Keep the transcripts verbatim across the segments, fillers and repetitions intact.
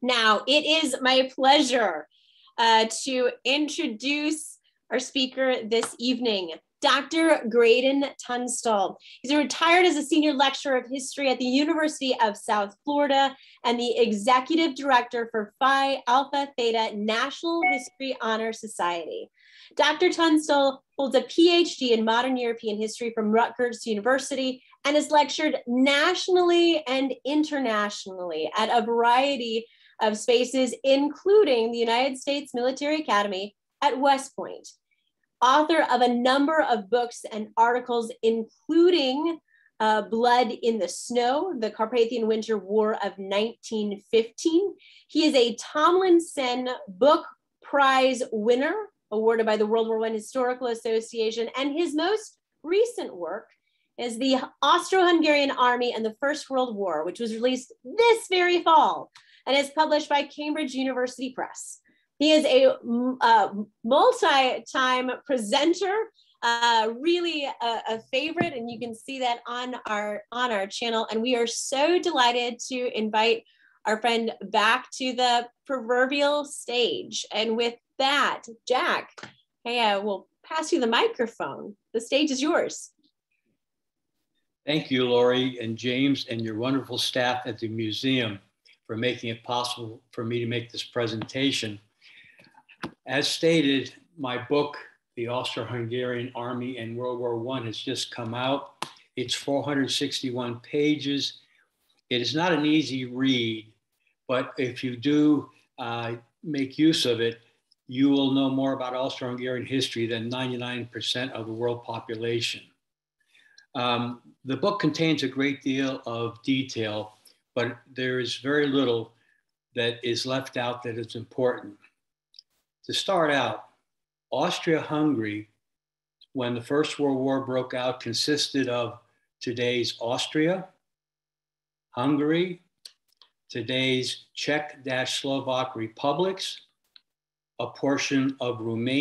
Now, it is my pleasure uh, to introduce our speaker this evening, Doctor Graydon Tunstall. He's retired as a senior lecturer of history at the University of South Florida and the executive director for Phi Alpha Theta National History Honor Society. Doctor Tunstall holds a P H D in modern European history from Rutgers University and has lectured nationally and internationally at a variety of spaces, including the United States Military Academy at West Point. Author of a number of books and articles, including uh, Blood in the Snow, the Carpathian Winter War of nineteen fifteen. He is a Tomlinson Book Prize winner, awarded by the World War One Historical Association, and his most recent work is the Austro-Hungarian Army and the First World War, which was released this very fall and is published by Cambridge University Press. He is a uh, multi-time presenter, uh, really a, a favorite, and you can see that on our, on our channel. And we are so delighted to invite our friend back to the proverbial stage. And with that, Jack, hey, uh, we'll pass you the microphone. The stage is yours. Thank you, Lori and James and your wonderful staff at the museum for making it possible for me to make this presentation. As stated, my book, The Austro-Hungarian Army and World War One, has just come out. It's four hundred sixty-one pages. It is not an easy read, but if you do uh, make use of it, you will know more about Austro-Hungarian history than ninety-nine percent of the world population. Um, the book contains a great deal of detail, but there is very little that is left out that is important. To start out, Austria-Hungary, when the First World War broke out, consisted of today's Austria, Hungary, today's Czech-Slovak republics, a portion of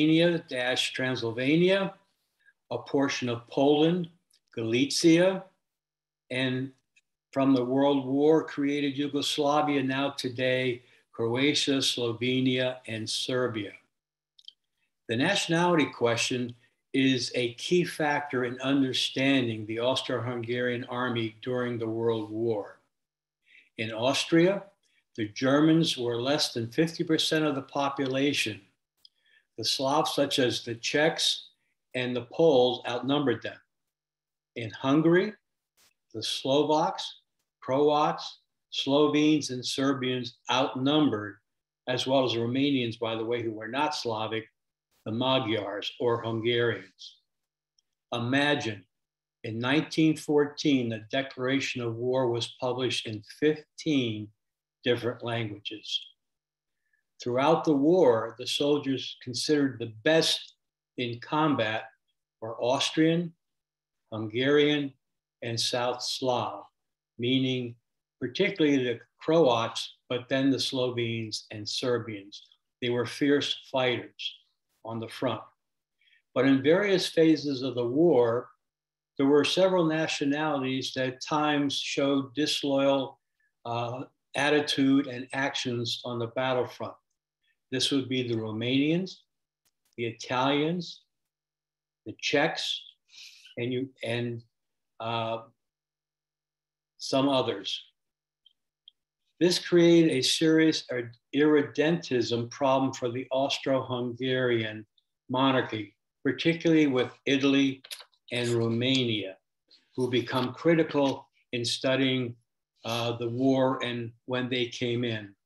Romania-Transylvania, a portion of Poland, Galicia, and from the World War created Yugoslavia, now today, Croatia, Slovenia, and Serbia. The nationality question is a key factor in understanding the Austro-Hungarian army during the World War. In Austria, the Germans were less than fifty percent of the population. The Slavs, such as the Czechs and the Poles, outnumbered them. In Hungary, the Slovaks, Croats, Slovenes, and Serbians outnumbered, as well as Romanians, by the way, who were not Slavic, the Magyars or Hungarians. Imagine, in nineteen fourteen, the declaration of war was published in fifteen different languages. Throughout the war, the soldiers considered the best in combat were Austrian, Hungarian, and South Slav, meaning particularly the Croats, but then the Slovenes and Serbians. They were fierce fighters on the front. But in various phases of the war, there were several nationalities that at times showed disloyal uh, attitude and actions on the battlefront. This would be the Romanians, the Italians, the Czechs, and, you, and uh, some others. This created a serious irredentism problem for the Austro-Hungarian monarchy, particularly with Italy and Romania, who become critical in studying uh, the war and when they came in.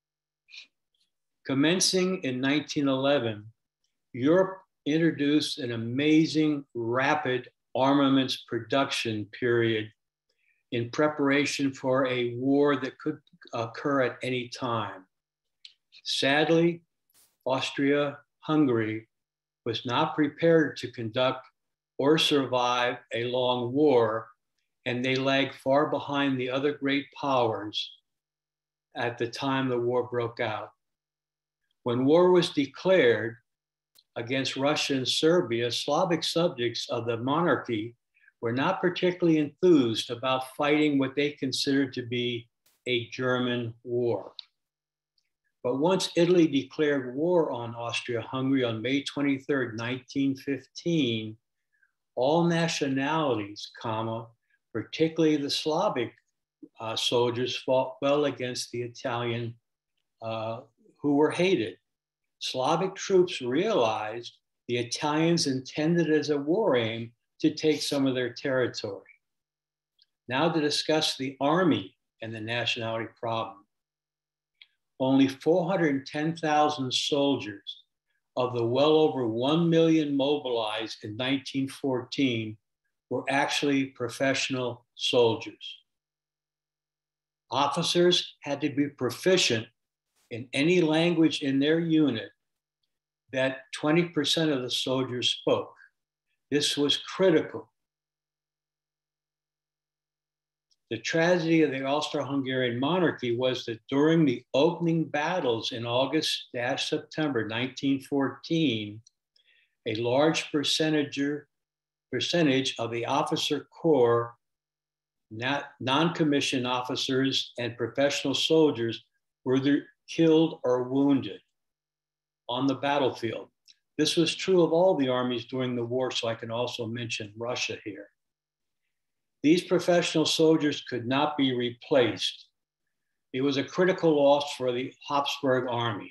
Commencing in nineteen eleven, Europe introduced an amazing rapid armaments production period in preparation for a war that could occur at any time. Sadly, Austria-Hungary was not prepared to conduct or survive a long war, and they lagged far behind the other great powers at the time the war broke out. When war was declared against Russia and Serbia, Slavic subjects of the monarchy were not particularly enthused about fighting what they considered to be a German war. But once Italy declared war on Austria-Hungary on May twenty-third, nineteen fifteen, all nationalities, comma, particularly the Slavic uh, soldiers, fought well against the Italian uh, who were hated. Slavic troops realized the Italians intended as a war aim to take some of their territory. Now to discuss the army and the nationality problem. Only four hundred ten thousand soldiers of the well over one million mobilized in nineteen fourteen were actually professional soldiers. Officers had to be proficient in any language in their unit that twenty percent of the soldiers spoke. This was critical. The tragedy of the Austro-Hungarian monarchy was that during the opening battles in August-September nineteen fourteen, a large percentage, percentage of the officer corps, non-commissioned officers and professional soldiers were either killed or wounded on the battlefield. This was true of all the armies during the war, so I can also mention Russia here. These professional soldiers could not be replaced. It was a critical loss for the Habsburg army.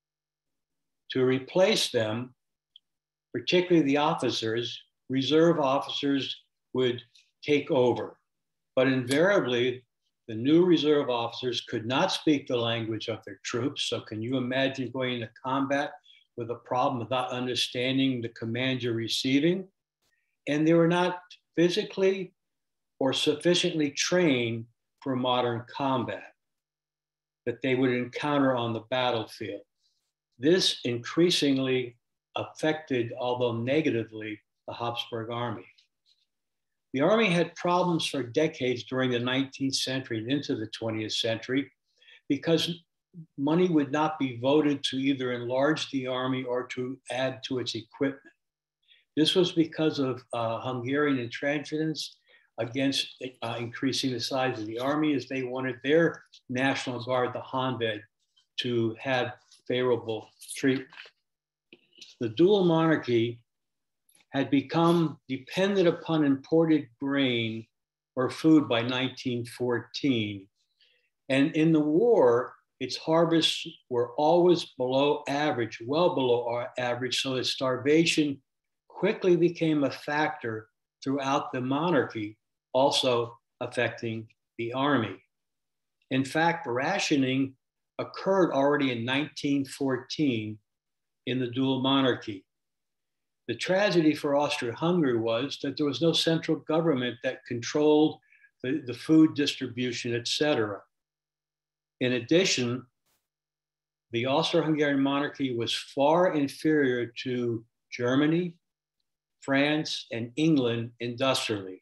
To replace them, particularly the officers, reserve officers would take over. But invariably, the new reserve officers could not speak the language of their troops. So can you imagine going into combat with a problem without understanding the command you're receiving? And they were not physically or sufficiently trained for modern combat that they would encounter on the battlefield. This increasingly affected, although negatively, the Habsburg army. The army had problems for decades during the nineteenth century and into the twentieth century because money would not be voted to either enlarge the army or to add to its equipment. This was because of uh, Hungarian intransigence against uh, increasing the size of the army, as they wanted their National Guard, the Honved, to have favorable treatment. The dual monarchy had become dependent upon imported grain or food by nineteen fourteen. And in the war, its harvests were always below average, well below our average, so that starvation quickly became a factor throughout the monarchy, also affecting the army. In fact, rationing occurred already in nineteen fourteen in the dual monarchy. The tragedy for Austria-Hungary was that there was no central government that controlled the, the food distribution, et cetera. In addition, the Austro-Hungarian monarchy was far inferior to Germany, France, and England industrially.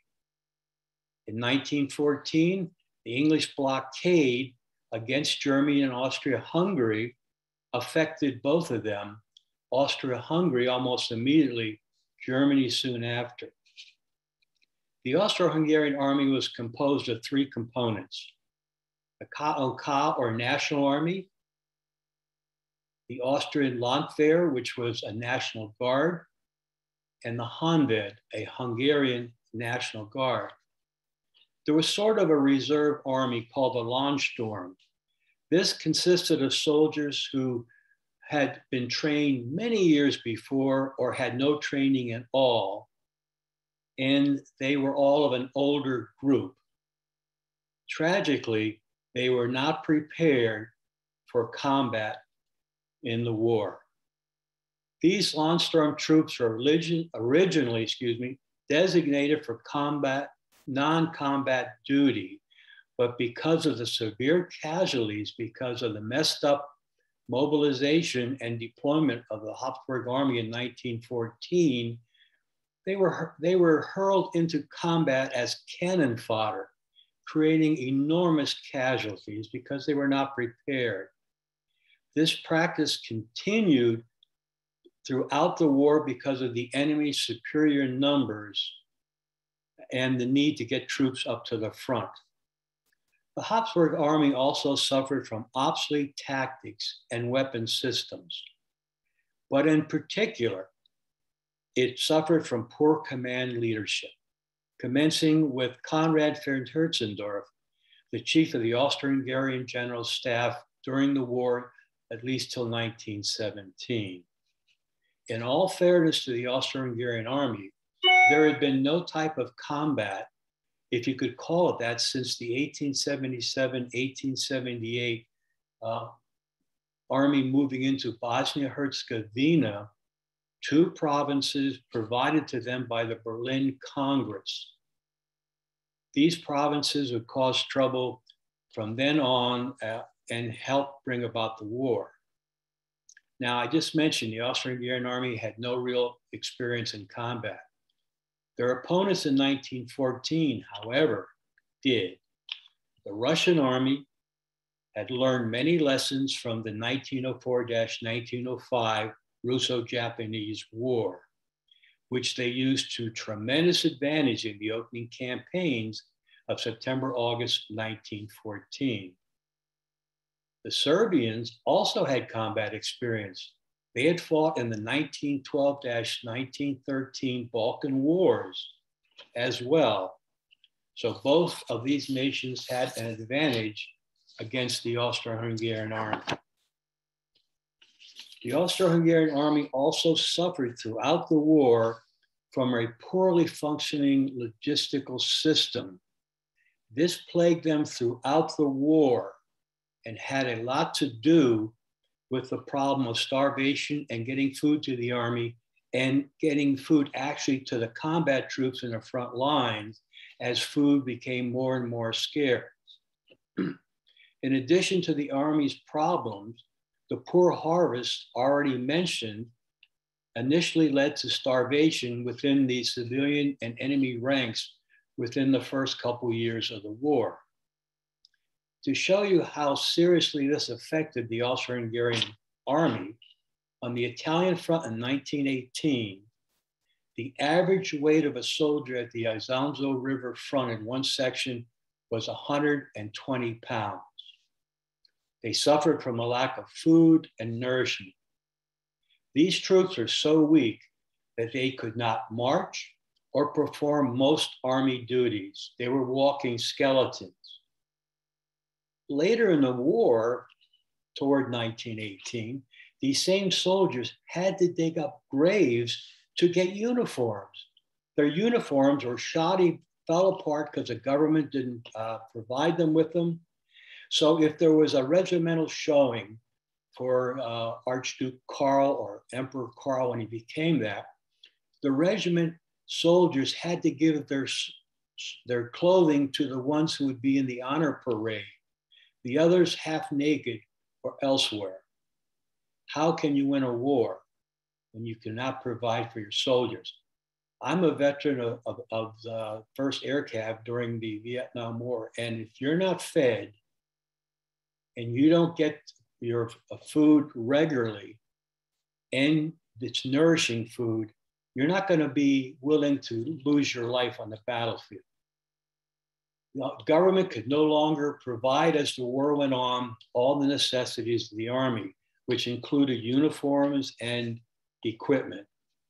In nineteen fourteen, the English blockade against Germany and Austria-Hungary affected both of them. Austria-Hungary almost immediately, Germany soon after. The Austro-Hungarian army was composed of three components: the K O K, or National Army, the Austrian Landwehr, which was a National Guard, and the Honved, a Hungarian National Guard. There was sort of a reserve army called the Landsturm. This consisted of soldiers who had been trained many years before or had no training at all, and they were all of an older group. Tragically, they were not prepared for combat in the war. These Landsturm troops were originally, excuse me, designated for combat, non-combat duty, but because of the severe casualties, because of the messed up mobilization and deployment of the Habsburg army in nineteen fourteen, they were, they were hurled into combat as cannon fodder, creating enormous casualties because they were not prepared. This practice continued throughout the war because of the enemy's superior numbers and the need to get troops up to the front. The Habsburg army also suffered from obsolete tactics and weapon systems, but in particular, it suffered from poor command leadership, commencing with Conrad von Hertzendorf, the chief of the Austro-Hungarian General Staff during the war, at least till nineteen seventeen. In all fairness to the Austro-Hungarian army, there had been no type of combat, if you could call it that, since the eighteen seventy-seven eighteen seventy-eight uh, army moving into Bosnia-Herzegovina, two provinces provided to them by the Berlin Congress. These provinces would cause trouble from then on uh, and help bring about the war. Now, I just mentioned the Austro-Hungarian army had no real experience in combat. Their opponents in nineteen fourteen, however, did. The Russian army had learned many lessons from the nineteen oh four to nineteen oh five Russo-Japanese War, which they used to tremendous advantage in the opening campaigns of September, August nineteen fourteen. The Serbians also had combat experience. They had fought in the nineteen twelve to nineteen thirteen Balkan Wars as well. So both of these nations had an advantage against the Austro-Hungarian army. The Austro-Hungarian army also suffered throughout the war from a poorly functioning logistical system. This plagued them throughout the war and had a lot to do with the problem of starvation and getting food to the army and getting food actually to the combat troops in the front lines as food became more and more scarce. In addition to the army's problems, the poor harvest already mentioned initially led to starvation within the civilian and enemy ranks within the first couple years of the war. To show you how seriously this affected the Austro-Hungarian army, on the Italian front in nineteen eighteen, the average weight of a soldier at the Isonzo River front in one section was one hundred twenty pounds. They suffered from a lack of food and nourishment. These troops are so weak that they could not march or perform most army duties. They were walking skeletons. Later in the war, toward nineteen eighteen, these same soldiers had to dig up graves to get uniforms. Their uniforms were shoddy, fell apart because the government didn't uh, provide them with them. So if there was a regimental showing for uh, Archduke Karl or Emperor Karl when he became that, the regiment soldiers had to give their, their clothing to the ones who would be in the honor parade, the others half naked or elsewhere. How can you win a war when you cannot provide for your soldiers? I'm a veteran of, of, of the first Air Cav during the Vietnam War, and if you're not fed and you don't get your food regularly and it's nourishing food, you're not going to be willing to lose your life on the battlefield. The government could no longer provide, as the war went on, all the necessities of the army, which included uniforms and equipment.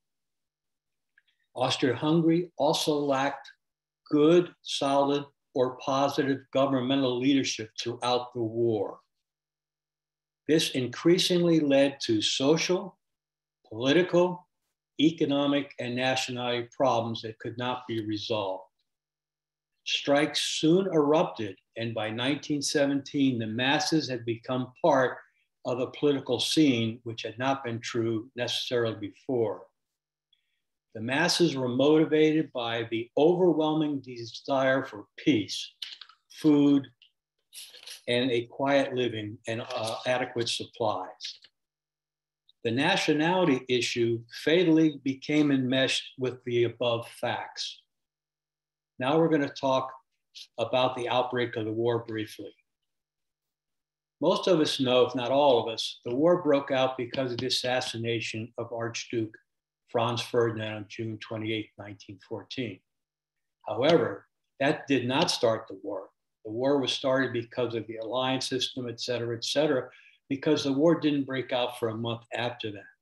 Austria-Hungary also lacked good, solid, or positive governmental leadership throughout the war. This increasingly led to social, political, economic, and nationality problems that could not be resolved. Strikes soon erupted, and by nineteen seventeen, the masses had become part of a political scene, which had not been true necessarily before. The masses were motivated by the overwhelming desire for peace, food, and a quiet living and uh, adequate supplies. The nationality issue fatally became enmeshed with the above facts. Now we're going to talk about the outbreak of the war briefly. Most of us know, if not all of us, the war broke out because of the assassination of Archduke Franz Ferdinand on June twenty-eighth, nineteen fourteen. However, that did not start the war. The war was started because of the alliance system, et cetera, et cetera, because the war didn't break out for a month after that.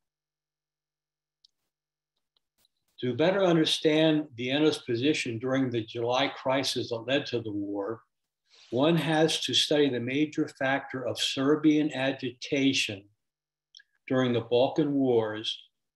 To better understand Vienna's position during the July crisis that led to the war, one has to study the major factor of Serbian agitation during the Balkan Wars.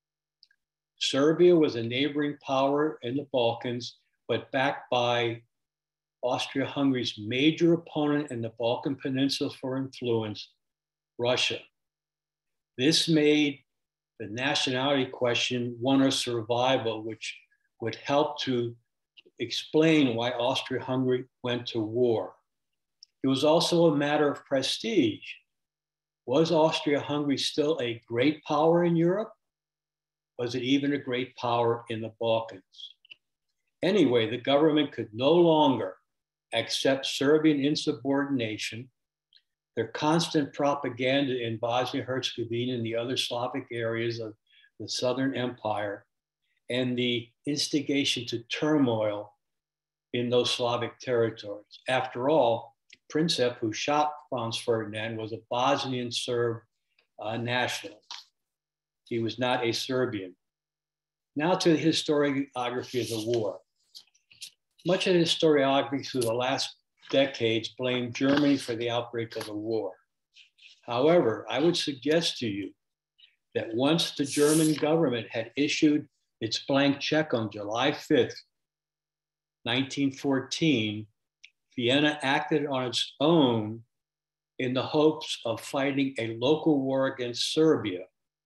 Serbia was a neighboring power in the Balkans, but backed by Austria-Hungary's major opponent in the Balkan Peninsula for influence, Russia. This made the nationality question one of survival, which would help to explain why Austria-Hungary went to war. It was also a matter of prestige. Was Austria-Hungary still a great power in Europe? Was it even a great power in the Balkans? Anyway, the government could no longer accept Serbian insubordination, their constant propaganda in Bosnia-Herzegovina and the other Slavic areas of the Southern Empire, and the instigation to turmoil in those Slavic territories. After all, Princip, who shot Franz Ferdinand, was a Bosnian Serb uh, national. He was not a Serbian. Now to the historiography of the war. Much of the historiography through the last decades blamed Germany for the outbreak of the war. However, I would suggest to you that once the German government had issued its blank check on July fifth, nineteen fourteen, Vienna acted on its own in the hopes of fighting a local war against Serbia.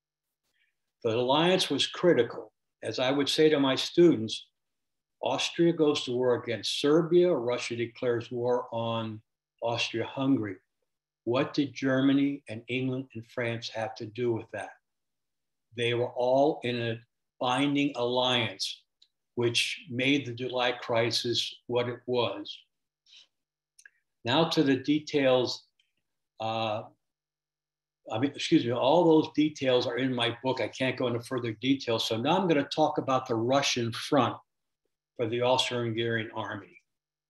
The alliance was critical. As I would say to my students, Austria goes to war against Serbia, Russia declares war on Austria-Hungary. What did Germany and England and France have to do with that? They were all in a binding alliance, which made the July crisis what it was. Now to the details. Uh, I mean, excuse me, all those details are in my book. I can't go into further detail. So now I'm going to talk about the Russian front for the Austro-Hungarian army.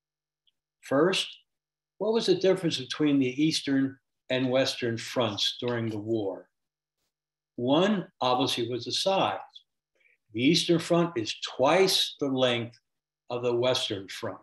First, what was the difference between the Eastern and Western fronts during the war? One, obviously, was the size. The Eastern Front is twice the length of the Western Front.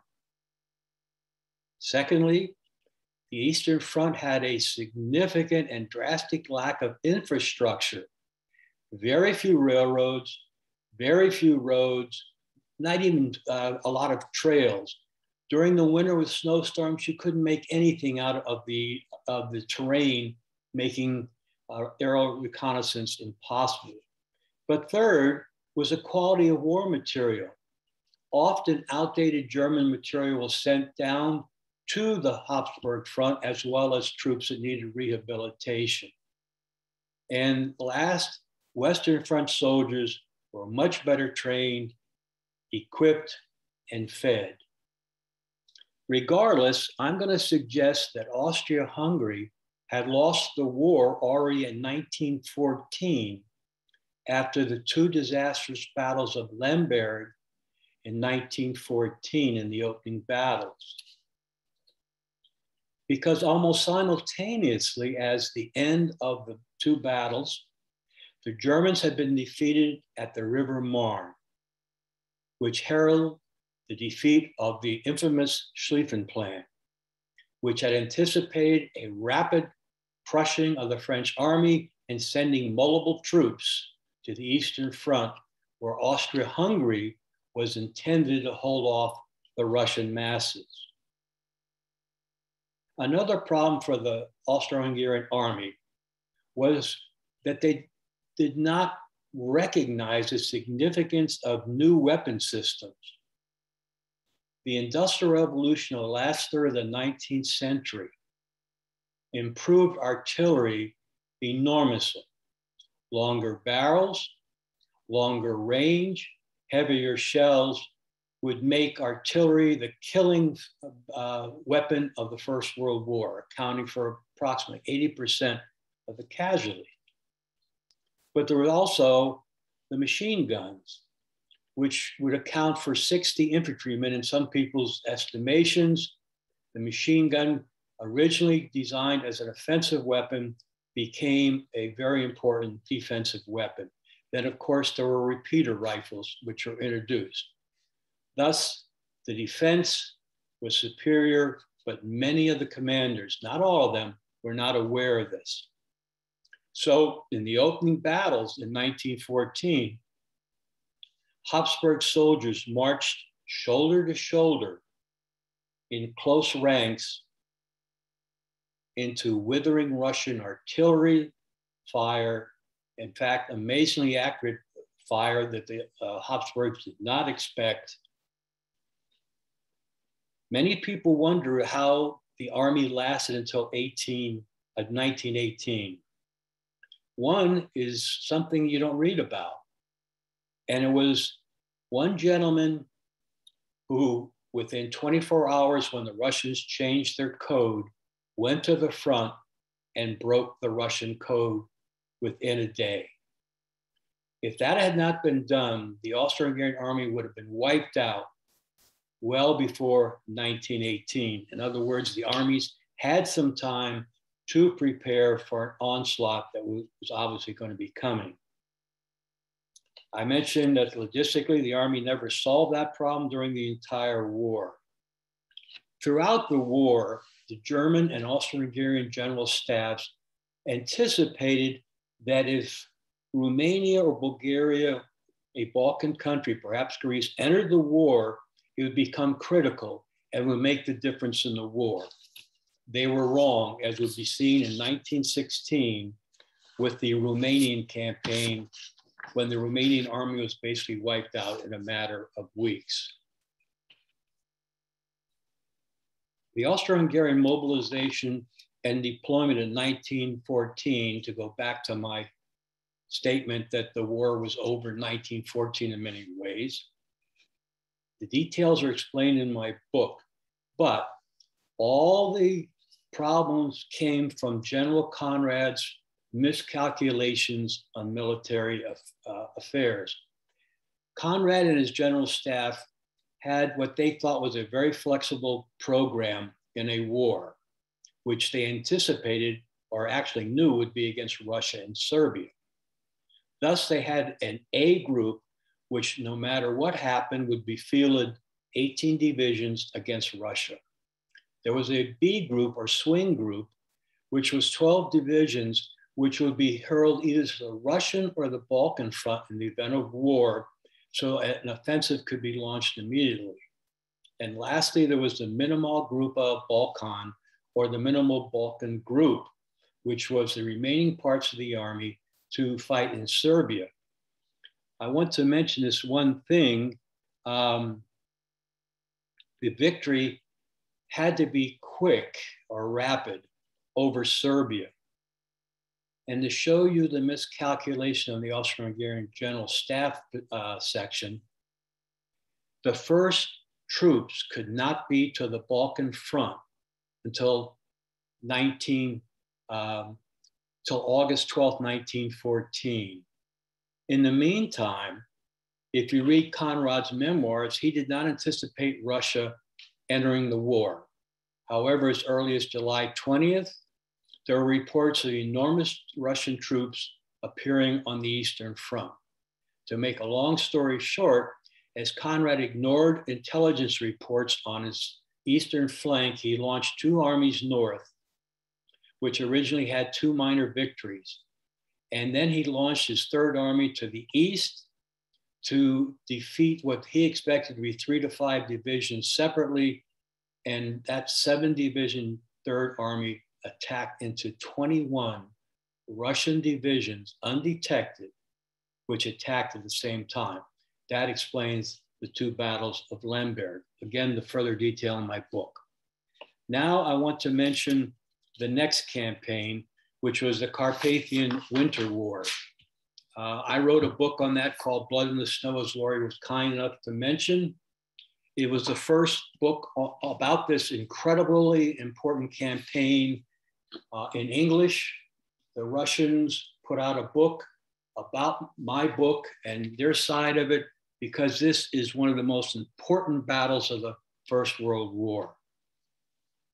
Secondly, the Eastern Front had a significant and drastic lack of infrastructure. Very few railroads, very few roads, not even uh, a lot of trails. During the winter with snowstorms, you couldn't make anything out of the, of the terrain, making uh, aerial reconnaissance impossible. But third was the quality of war material. Often outdated German material was sent down to the Habsburg front, as well as troops that needed rehabilitation. And last, Western Front soldiers were much better trained, equipped, and fed. Regardless, I'm going to suggest that Austria-Hungary had lost the war already in nineteen fourteen after the two disastrous battles of Lemberg in nineteen fourteen in the opening battles. Because almost simultaneously as the end of the two battles, the Germans had been defeated at the River Marne, which heralded the defeat of the infamous Schlieffen Plan, which had anticipated a rapid crushing of the French army and sending multiple troops to the Eastern Front, where Austria-Hungary was intended to hold off the Russian masses. Another problem for the Austro-Hungarian army was that they did not recognize the significance of new weapon systems. The Industrial Revolution of the last third of the nineteenth century improved artillery enormously. Longer barrels, longer range, heavier shells would make artillery the killing uh, weapon of the First World War, accounting for approximately eighty percent of the casualties. But there were also the machine guns, which would account for sixty infantrymen in some people's estimations, The machine gun, originally designed as an offensive weapon, became a very important defensive weapon. Then, of course, there were repeater rifles, which were introduced. Thus, the defense was superior, but many of the commanders, not all of them, were not aware of this. So in the opening battles in nineteen fourteen, Habsburg soldiers marched shoulder to shoulder in close ranks into withering Russian artillery fire. In fact, amazingly accurate fire that the uh, Habsburgs did not expect. Many people wonder how the army lasted until nineteen eighteen. One is something you don't read about. And it was one gentleman who, within twenty-four hours, when the Russians changed their code, went to the front and broke the Russian code within a day. If that had not been done, the Austro-Hungarian army would have been wiped out well before nineteen eighteen. In other words, the armies had some time to prepare for an onslaught that was obviously going to be coming. I mentioned that logistically, the army never solved that problem during the entire war. Throughout the war, the German and Austro-Hungarian general staffs anticipated that if Romania or Bulgaria, a Balkan country, perhaps Greece, entered the war, it would become critical and would make the difference in the war. They were wrong, as would be seen in nineteen sixteen with the Romanian campaign, when the Romanian army was basically wiped out in a matter of weeks. The Austro-Hungarian mobilization and deployment in nineteen fourteen, to go back to my statement that the war was over in nineteen fourteen in many ways. The details are explained in my book, but all the problems came from General Conrad's miscalculations on military uh, affairs. Conrad and his general staff had what they thought was a very flexible program in a war, which they anticipated or actually knew would be against Russia and Serbia. Thus, they had an A group, which no matter what happened would be fielded eighteen divisions against Russia. There was a B group or swing group, which was twelve divisions, which would be hurled either to the Russian or the Balkan front in the event of war, so an offensive could be launched immediately. And lastly, there was the Minimal Grupa Balkan, or the Minimal Balkan Group, which was the remaining parts of the army to fight in Serbia. I want to mention this one thing. Um, the victory had to be quick or rapid over Serbia. And to show you the miscalculation of the Austro-Hungarian General Staff uh, section, the first troops could not be to the Balkan front until nineteen, um, till August twelfth, nineteen fourteen. In the meantime, if you read Conrad's memoirs, he did not anticipate Russia entering the war. However, as early as July twentieth, there were reports of enormous Russian troops appearing on the Eastern Front. To make a long story short, as Conrad ignored intelligence reports on his eastern flank, he launched two armies north, which originally had two minor victories. And then he launched his third army to the east to defeat what he expected to be three to five divisions separately. And that seven division third army attacked into twenty-one Russian divisions undetected, which attacked at the same time. That explains the two battles of Lemberg. Again, the further detail in my book. Now I want to mention the next campaign, which was the Carpathian Winter War. Uh, I wrote a book on that called Blood in the Snow, as Laurie was kind enough to mention. It was the first book about this incredibly important campaign uh, in English. The Russians put out a book about my book and their side of it, because this is one of the most important battles of the First World War.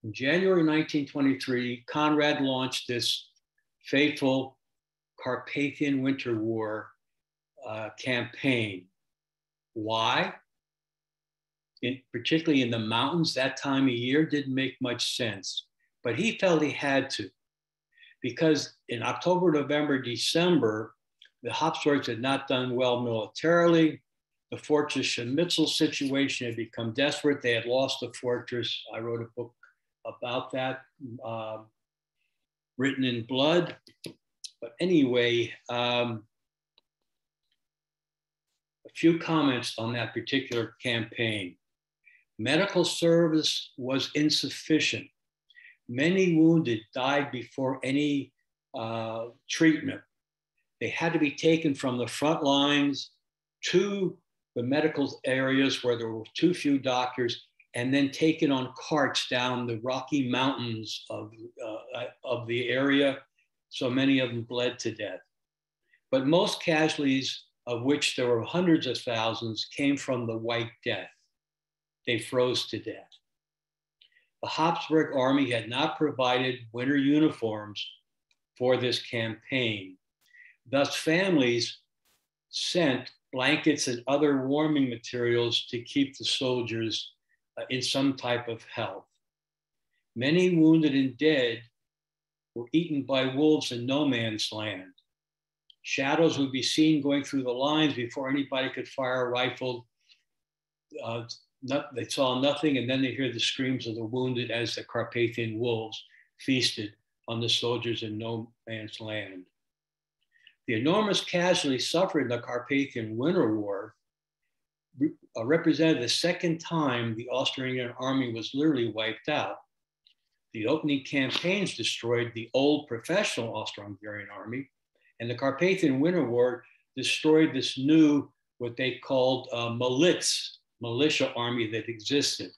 In January nineteen twenty-three, Conrad launched this fateful Carpathian Winter War uh, campaign. Why? In, particularly in the mountains, that time of year didn't make much sense. But he felt he had to, because in October, November, December, the Habsburgs had not done well militarily. The fortress Schmitzel situation had become desperate. They had lost the fortress. I wrote a book about that, uh, written in blood. But anyway, um, a few comments on that particular campaign. Medical service was insufficient. Many wounded died before any uh, treatment. They had to be taken from the front lines to the medical areas where there were too few doctors, and then taken on carts down the Rocky Mountains of, uh, of the area. So many of them bled to death. But most casualties, of which there were hundreds of thousands, came from the White Death. They froze to death. The Habsburg army had not provided winter uniforms for this campaign. Thus, families sent blankets and other warming materials to keep the soldiers uh, in some type of health. Many wounded and dead were eaten by wolves in no man's land. Shadows would be seen going through the lines before anybody could fire a rifle. Uh, not, they saw nothing, and then they hear the screams of the wounded as the Carpathian wolves feasted on the soldiers in no man's land. The enormous casualties suffered in the Carpathian Winter War uh, represented the second time the Austro-Hungarian army was literally wiped out. The opening campaigns destroyed the old professional Austro-Hungarian army, and the Carpathian Winter War destroyed this new, what they called uh, militia, militia army that existed.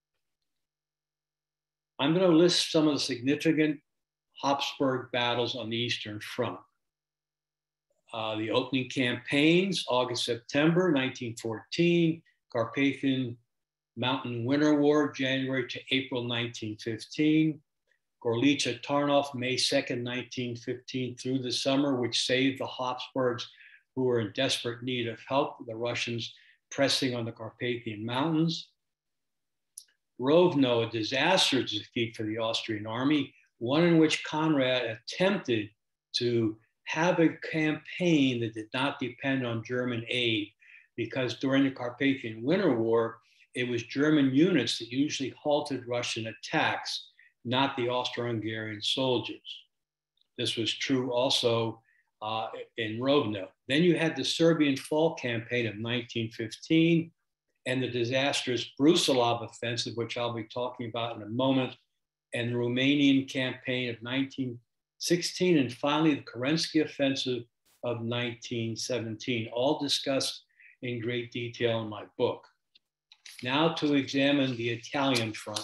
I'm going to list some of the significant Habsburg battles on the Eastern Front. Uh, the opening campaigns, August, September nineteen fourteen, Carpathian Mountain Winter War, January to April nineteen fifteen, Galicia Tarnów, May second, nineteen fifteen through the summer, which saved the Habsburgs, who were in desperate need of help, the Russians pressing on the Carpathian Mountains. Rovno, a disastrous defeat for the Austrian army, one in which Conrad attempted to have a campaign that did not depend on German aid, because during the Carpathian Winter War, it was German units that usually halted Russian attacks, not the Austro-Hungarian soldiers. This was true also uh, in Rovno. Then you had the Serbian Fall campaign of nineteen fifteen and the disastrous Brusilov offensive, which I'll be talking about in a moment, and the Romanian campaign of nineteen sixteen, and finally the Kerensky offensive of nineteen seventeen, all discussed in great detail in my book. Now to examine the Italian front.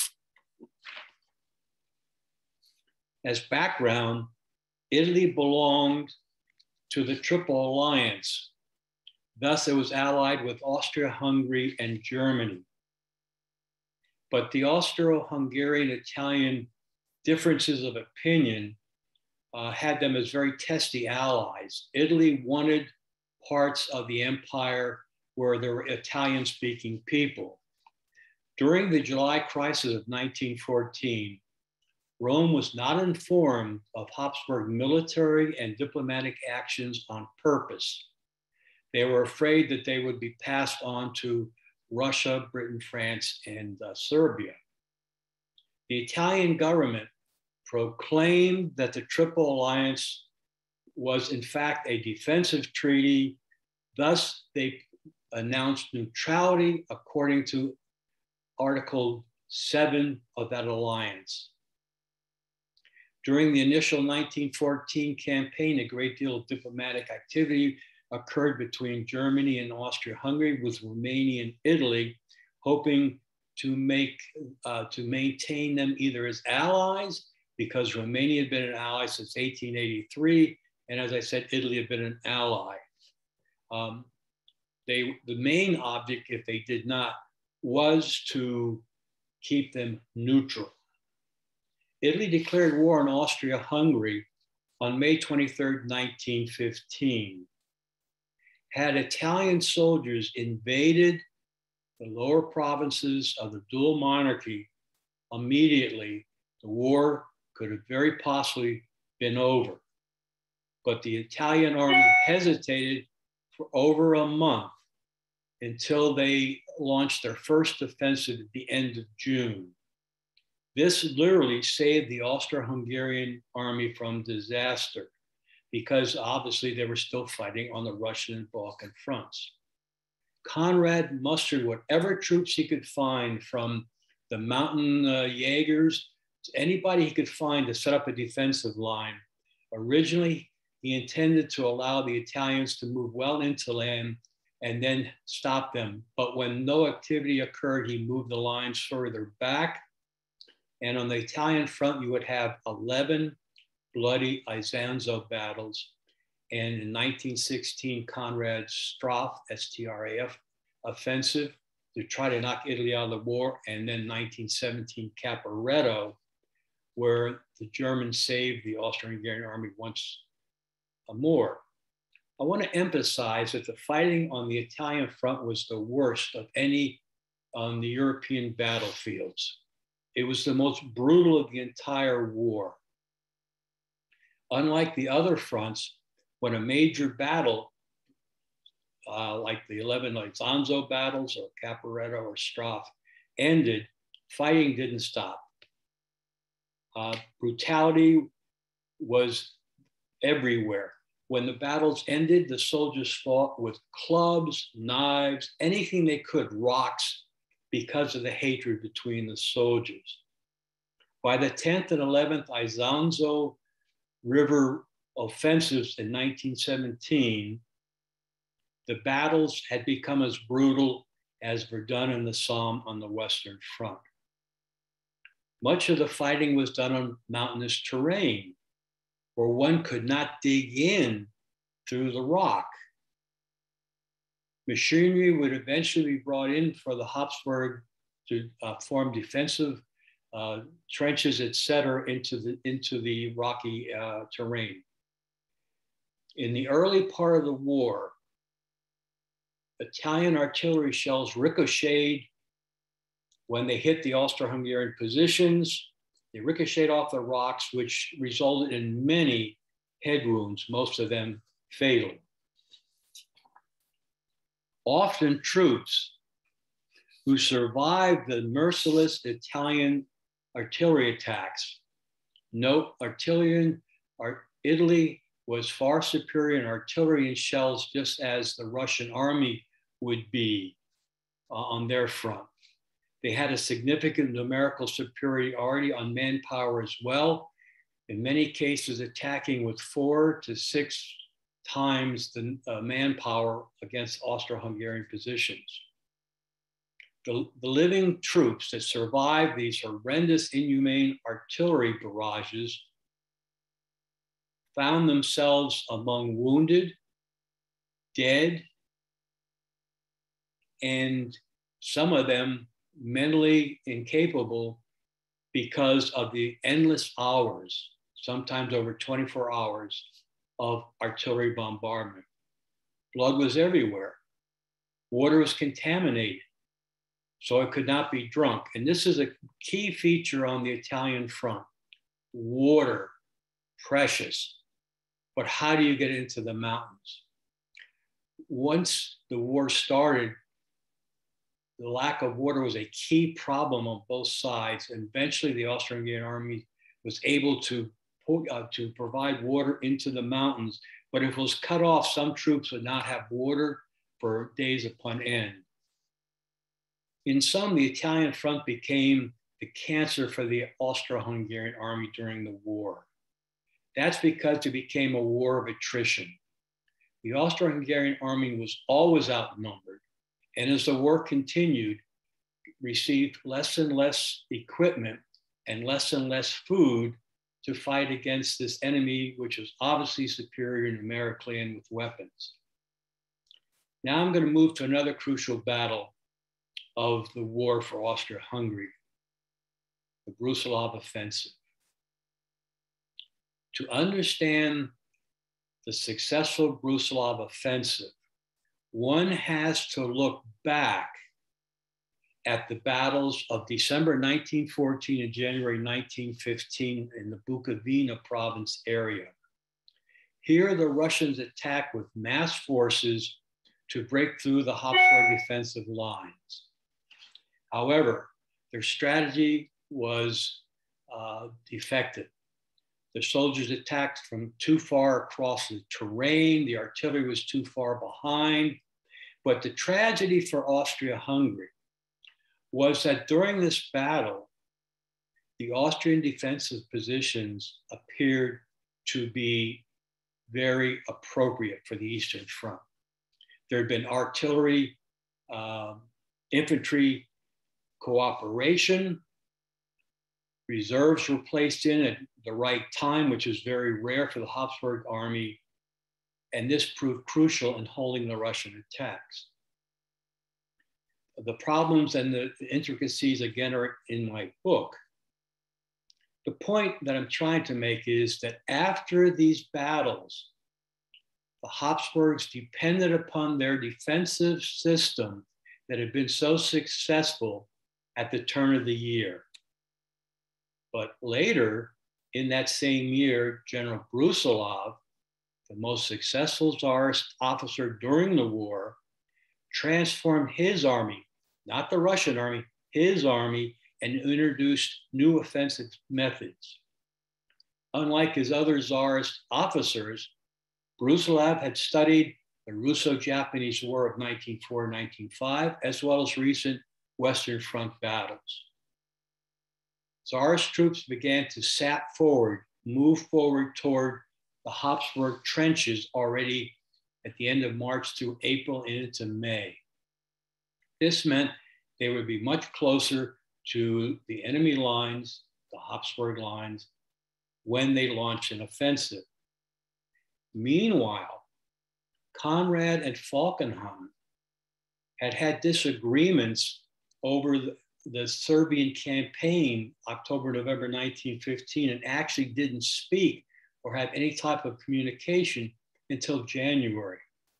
As background, Italy belonged to the Triple Alliance. Thus, it was allied with Austria-Hungary and Germany. But the Austro-Hungarian Italian differences of opinion uh, had them as very testy allies. Italy wanted parts of the empire where there were Italian-speaking people. During the July crisis of nineteen fourteen, Rome was not informed of Habsburg military and diplomatic actions on purpose. They were afraid that they would be passed on to Russia, Britain, France, and uh, Serbia. The Italian government proclaimed that the Triple Alliance was in fact a defensive treaty. Thus, they announced neutrality according to Article seven of that alliance. During the initial nineteen fourteen campaign, a great deal of diplomatic activity occurred between Germany and Austria-Hungary, with Romania and Italy, hoping to make uh, to maintain them either as allies, because Romania had been an ally since eighteen eighty-three, and as I said, Italy had been an ally. Um, they, the main object, if they did not, was to keep them neutral. Italy declared war on Austria-Hungary on May twenty-third, nineteen fifteen. Had Italian soldiers invaded the lower provinces of the dual monarchy immediately, the war could have very possibly been over. But the Italian army hesitated for over a month until they launched their first offensive at the end of June. This literally saved the Austro-Hungarian army from disaster because obviously they were still fighting on the Russian and Balkan fronts. Conrad mustered whatever troops he could find, from the mountain uh, Jaegers to anybody he could find to set up a defensive line. Originally, he intended to allow the Italians to move well into land and then stop them. But when no activity occurred, he moved the lines further back. And on the Italian front, you would have eleven bloody Isonzo battles. And in nineteen sixteen, Conrad's Straf, S T R A F, offensive to try to knock Italy out of the war. And then nineteen seventeen, Caporetto, where the Germans saved the Austro-Hungarian army once more. I want to emphasize that the fighting on the Italian front was the worst of any on the European battlefields. It was the most brutal of the entire war. Unlike the other fronts, when a major battle, uh, like the eleven Isonzo battles or Caporetto or Straf, ended, fighting didn't stop. Uh, brutality was everywhere. When the battles ended, the soldiers fought with clubs, knives, anything they could, rocks, because of the hatred between the soldiers. By the tenth and eleventh Isonzo River offensives in nineteen seventeen, the battles had become as brutal as Verdun and the Somme on the Western Front. Much of the fighting was done on mountainous terrain, where one could not dig in through the rock. Machinery would eventually be brought in for the Habsburg to uh, form defensive uh, trenches, et cetera, into the, into the rocky uh, terrain. In the early part of the war, Italian artillery shells ricocheted when they hit the Austro-Hungarian positions. They ricocheted off the rocks, which resulted in many head wounds, most of them fatal. Often troops who survived the merciless Italian artillery attacks. Note, artillery, our, Italy was far superior in artillery and shells, just as the Russian army would be uh, on their front. They had a significant numerical superiority on manpower as well, in many cases attacking with four to six times the uh, manpower against Austro-Hungarian positions. The, the living troops that survived these horrendous, inhumane artillery barrages found themselves among wounded, dead, and some of them mentally incapable because of the endless hours, sometimes over twenty-four hours, of artillery bombardment. Blood was everywhere. Water was contaminated, so it could not be drunk. And this is a key feature on the Italian front. Water, precious. But how do you get into the mountains? Once the war started, the lack of water was a key problem on both sides. And eventually the Austro-Hungarian army was able to, uh, to provide water into the mountains. But if it was cut off, some troops would not have water for days upon end. In sum, the Italian front became the cancer for the Austro-Hungarian army during the war. That's because it became a war of attrition. The Austro-Hungarian army was always outnumbered, and as the war continued, received less and less equipment and less and less food to fight against this enemy, which was obviously superior numerically and with weapons. Now I'm going to move to another crucial battle of the war for Austria-Hungary, the Brusilov offensive. To understand the successful Brusilov offensive, one has to look back at the battles of December nineteen fourteen and January nineteen fifteen in the Bukovina province area. Here, the Russians attacked with mass forces to break through the Habsburg defensive lines. However, their strategy was uh, defective. The soldiers attacked from too far across the terrain. The artillery was too far behind. But the tragedy for Austria-Hungary was that during this battle, the Austrian defensive positions appeared to be very appropriate for the Eastern Front. There had been artillery, uh, infantry cooperation. Reserves were placed in at the right time, which is very rare for the Habsburg army. And this proved crucial in holding the Russian attacks. The problems and the intricacies, again, are in my book. The point that I'm trying to make is that after these battles, the Habsburgs depended upon their defensive system that had been so successful at the turn of the year. But later, in that same year, General Brusilov, the most successful czarist officer during the war, transformed his army, not the Russian army, his army, and introduced new offensive methods. Unlike his other czarist officers, Brusilov had studied the Russo-Japanese War of nineteen oh four to nineteen oh five, as well as recent Western Front battles. Tsarist troops began to sap forward, move forward toward the Habsburg trenches already at the end of March through April and into May. This meant they would be much closer to the enemy lines, the Habsburg lines, when they launched an offensive. Meanwhile, Conrad and Falkenhayn had had disagreements over the, the Serbian campaign, October, November nineteen fifteen, and actually didn't speak or have any type of communication until January.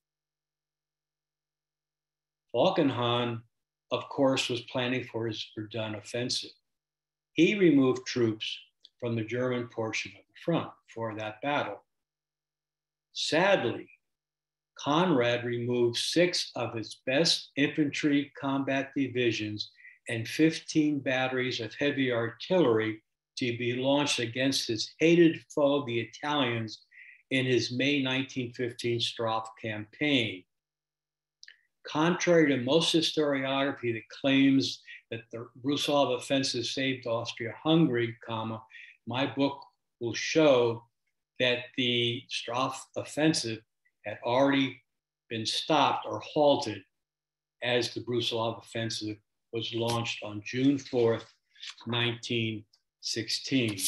Falkenhayn, of course, was planning for his Verdun offensive. He removed troops from the German portion of the front for that battle. Sadly, Conrad removed six of his best infantry combat divisions and fifteen batteries of heavy artillery to be launched against his hated foe, the Italians, in his May nineteen fifteen Strafe campaign. Contrary to most historiography that claims that the Brusilov offensive saved Austria-Hungary, comma, my book will show that the Strafe offensive had already been stopped or halted as the Brusilov offensive was launched on June fourth, nineteen sixteen.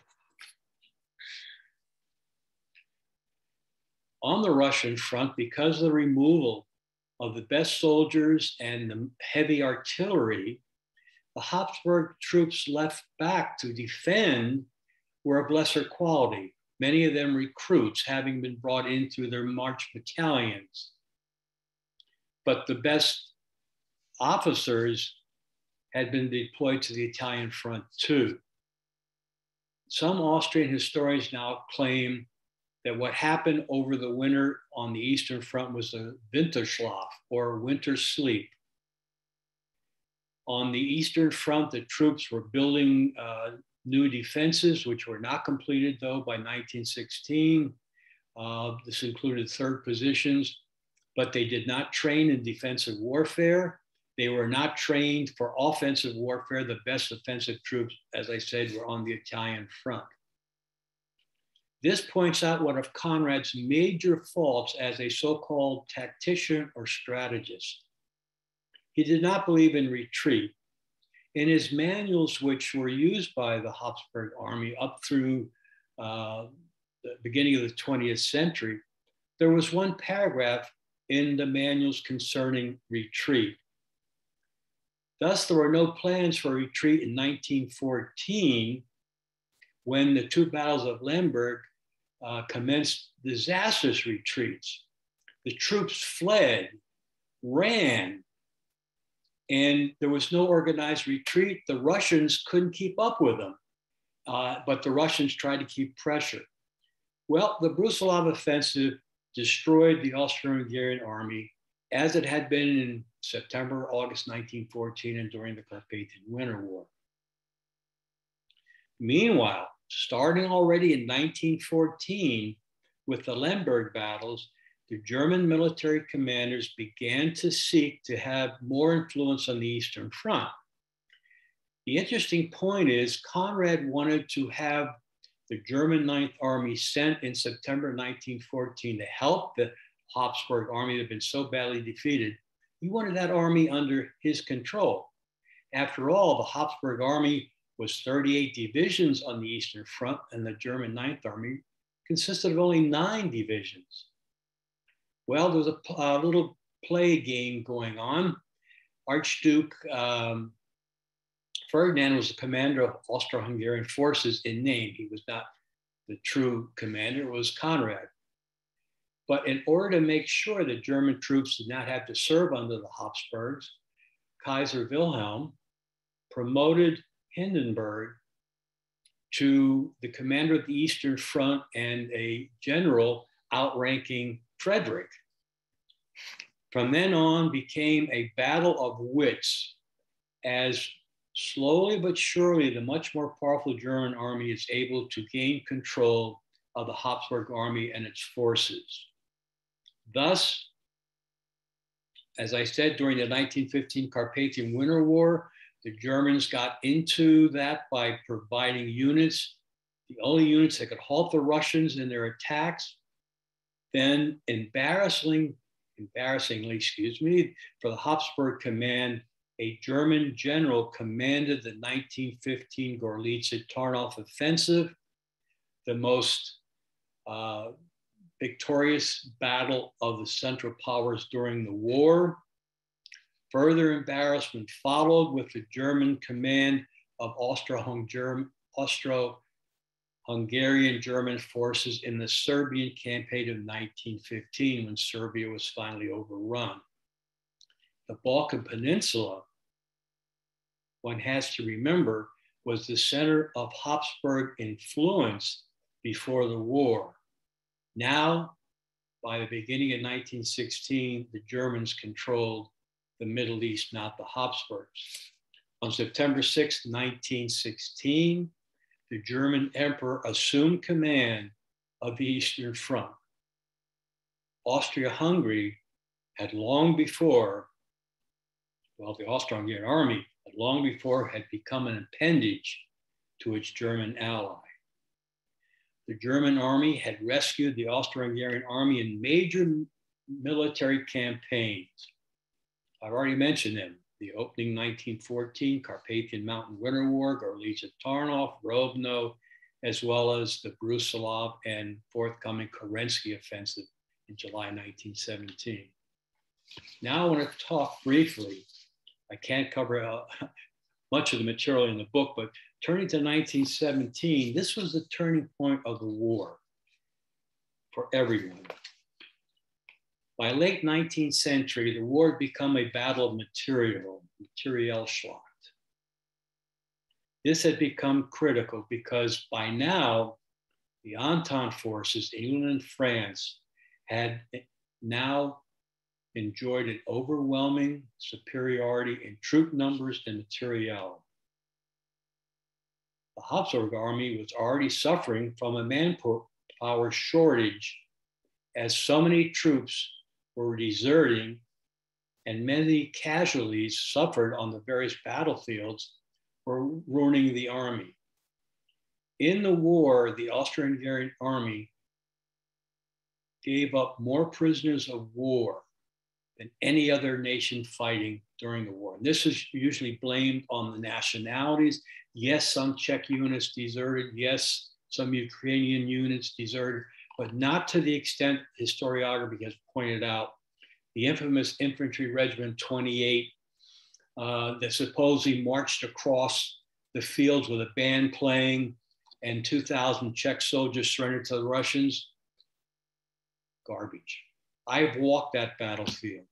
On the Russian front, because of the removal of the best soldiers and the heavy artillery, the Habsburg troops left back to defend were of lesser quality, many of them recruits having been brought in through their March battalions. But the best officers had been deployed to the Italian front too. Some Austrian historians now claim that what happened over the winter on the Eastern Front was a Winterschlaf, or winter sleep. On the Eastern Front, the troops were building uh, new defenses, which were not completed, though, by nineteen sixteen. Uh, this included third positions, but they did not train in defensive warfare. They were not trained for offensive warfare. The best offensive troops, as I said, were on the Italian front. This points out one of Conrad's major faults as a so-called tactician or strategist. He did not believe in retreat. In his manuals, which were used by the Habsburg army up through uh, the beginning of the twentieth century, there was one paragraph in the manuals concerning retreat. Thus, there were no plans for retreat in nineteen fourteen, when the two battles of Lemberg uh, commenced disastrous retreats. The troops fled, ran, and there was no organized retreat. The Russians couldn't keep up with them, uh, but the Russians tried to keep pressure. Well, the Brusilov offensive destroyed the Austro-Hungarian army as it had been in September, August nineteen fourteen, and during the Carpathian Winter War. Meanwhile, starting already in nineteen fourteen with the Lemberg battles, the German military commanders began to seek to have more influence on the Eastern Front. The interesting point is Conrad wanted to have the German Ninth Army sent in September nineteen fourteen to help the Habsburg army that had been so badly defeated. He wanted that army under his control. After all, the Habsburg army was thirty-eight divisions on the Eastern Front, and the German Ninth Army consisted of only nine divisions. Well, there was a, a little play game going on. Archduke um, Ferdinand was the commander of Austro-Hungarian forces in name. He was not the true commander, it was Conrad. But in order to make sure that German troops did not have to serve under the Habsburgs, Kaiser Wilhelm promoted Hindenburg to the commander of the Eastern Front and a general outranking Frederick. From then on became a battle of wits as slowly but surely the much more powerful German army is able to gain control of the Habsburg army and its forces. Thus, as I said, during the nineteen fifteen Carpathian Winter War, the Germans got into that by providing units, the only units that could halt the Russians in their attacks. Then embarrassingly, embarrassingly, excuse me, for the Habsburg command, a German general commanded the nineteen fifteen Gorlice-Tarnów offensive, the most uh, victorious battle of the Central Powers during the war. Further embarrassment followed with the German command of Austro-Hungarian Austro-Hungarian German forces in the Serbian campaign of nineteen fifteen, when Serbia was finally overrun. The Balkan Peninsula, one has to remember, was the center of Habsburg influence before the war. Now, by the beginning of nineteen sixteen, the Germans controlled the Middle East, not the Habsburgs. On September sixth, nineteen sixteen, the German emperor assumed command of the Eastern Front. Austria-Hungary had long before, well, the Austro-Hungarian army had long before had become an appendage to its German ally. The German army had rescued the Austro-Hungarian army in major military campaigns. I've already mentioned them: the opening nineteen fourteen Carpathian Mountain Winter War, Gorlice-Tarnów, Rovno, as well as the Brusilov and forthcoming Kerensky offensive in July nineteen seventeen. Now I want to talk briefly. I can't cover uh, much of the material in the book, but turning to nineteen seventeen, this was the turning point of the war for everyone. By late nineteenth century, the war had become a battle of material, Materialschlacht. This had become critical because by now, the Entente forces, England and France, had now enjoyed an overwhelming superiority in troop numbers and materiel. The Habsburg army was already suffering from a manpower shortage, as so many troops were deserting and many casualties suffered on the various battlefields were ruining the army. In the war, the Austro-Hungarian army gave up more prisoners of war than any other nation fighting during the war. And this is usually blamed on the nationalities. Yes, some Czech units deserted. Yes, some Ukrainian units deserted, but not to the extent historiography has pointed out. The infamous Infantry Regiment twenty-eight uh, that supposedly marched across the fields with a band playing and two thousand Czech soldiers surrendered to the Russians. Garbage. I've walked that battlefield.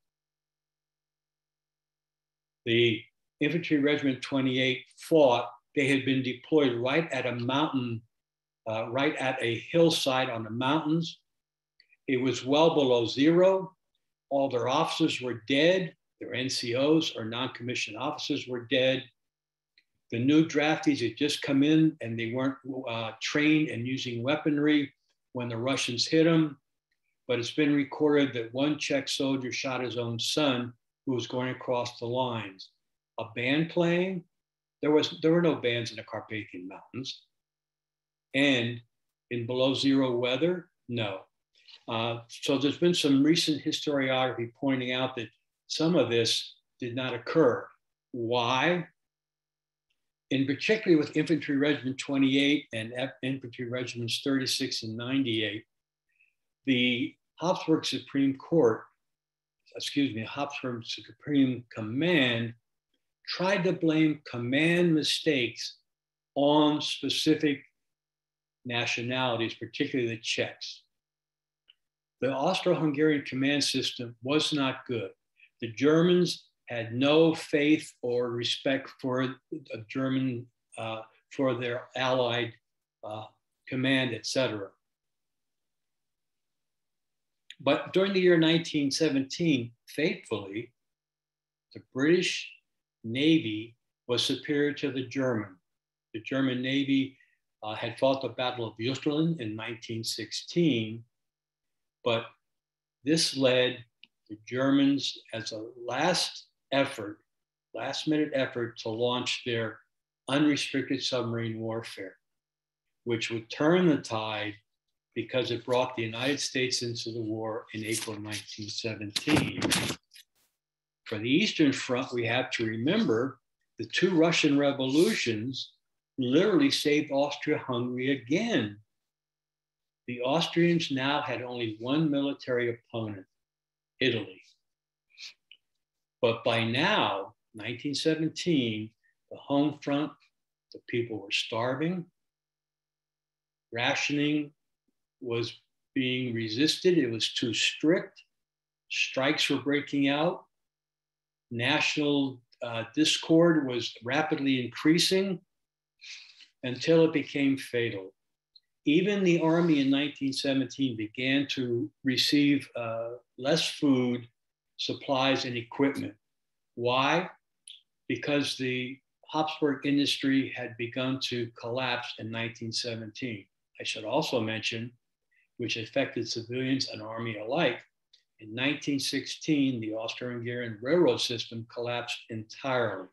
The Infantry Regiment twenty-eight fought. They had been deployed right at a mountain, uh, right at a hillside on the mountains. It was well below zero. All their officers were dead. Their N C Os or non-commissioned officers were dead. The new draftees had just come in and they weren't uh, trained in using weaponry when the Russians hit them. But it's been recorded that one Czech soldier shot his own son who was going across the lines. A band playing, there, was, there were no bands in the Carpathian Mountains. And in below zero weather, no. Uh, so there's been some recent historiography pointing out that some of this did not occur. Why? In particularly with Infantry Regiment twenty-eight and F Infantry Regiments thirty-six and ninety-eight, the Habsburg Supreme Court, excuse me, Habsburg Supreme Command tried to blame command mistakes on specific nationalities, particularly the Czechs. The Austro-Hungarian command system was not good. The Germans had no faith or respect for a German, uh, for their allied uh, command, et cetera. But during the year nineteen seventeen, faithfully, the British Navy was superior to the German. The German Navy uh, had fought the Battle of Jutland in nineteen sixteen, but this led the Germans as a last effort, last minute effort to launch their unrestricted submarine warfare, which would turn the tide because it brought the United States into the war in April nineteen seventeen. For the Eastern Front, we have to remember the two Russian revolutions literally saved Austria-Hungary again. The Austrians now had only one military opponent, Italy. But by now, nineteen seventeen, the home front, the people were starving. Rationing was being resisted. It was too strict. Strikes were breaking out. National uh, discord was rapidly increasing until it became fatal. Even the army in nineteen seventeen began to receive uh, less food, supplies, and equipment. Why? Because the Habsburg industry had begun to collapse in nineteen seventeen. I should also mention, which affected civilians and army alike, in nineteen sixteen, the Austro-Hungarian railroad system collapsed entirely.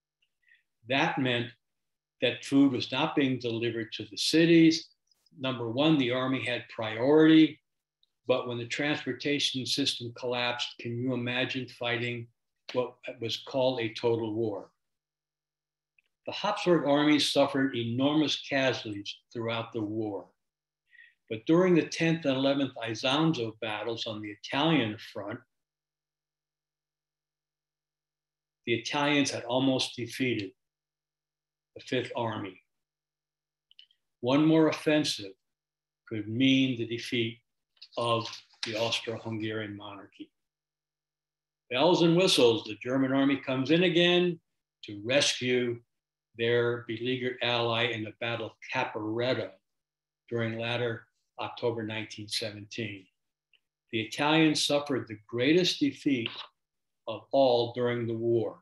That meant that food was not being delivered to the cities. Number one, the army had priority, but when the transportation system collapsed, can you imagine fighting what was called a total war? The Habsburg army suffered enormous casualties throughout the war. But during the tenth and eleventh Isonzo battles on the Italian front, the Italians had almost defeated the Fifth Army. One more offensive could mean the defeat of the Austro-Hungarian monarchy. Bells and whistles, the German army comes in again to rescue their beleaguered ally in the Battle of Caporetto during latter October nineteen seventeen. The Italians suffered the greatest defeat of all during the war.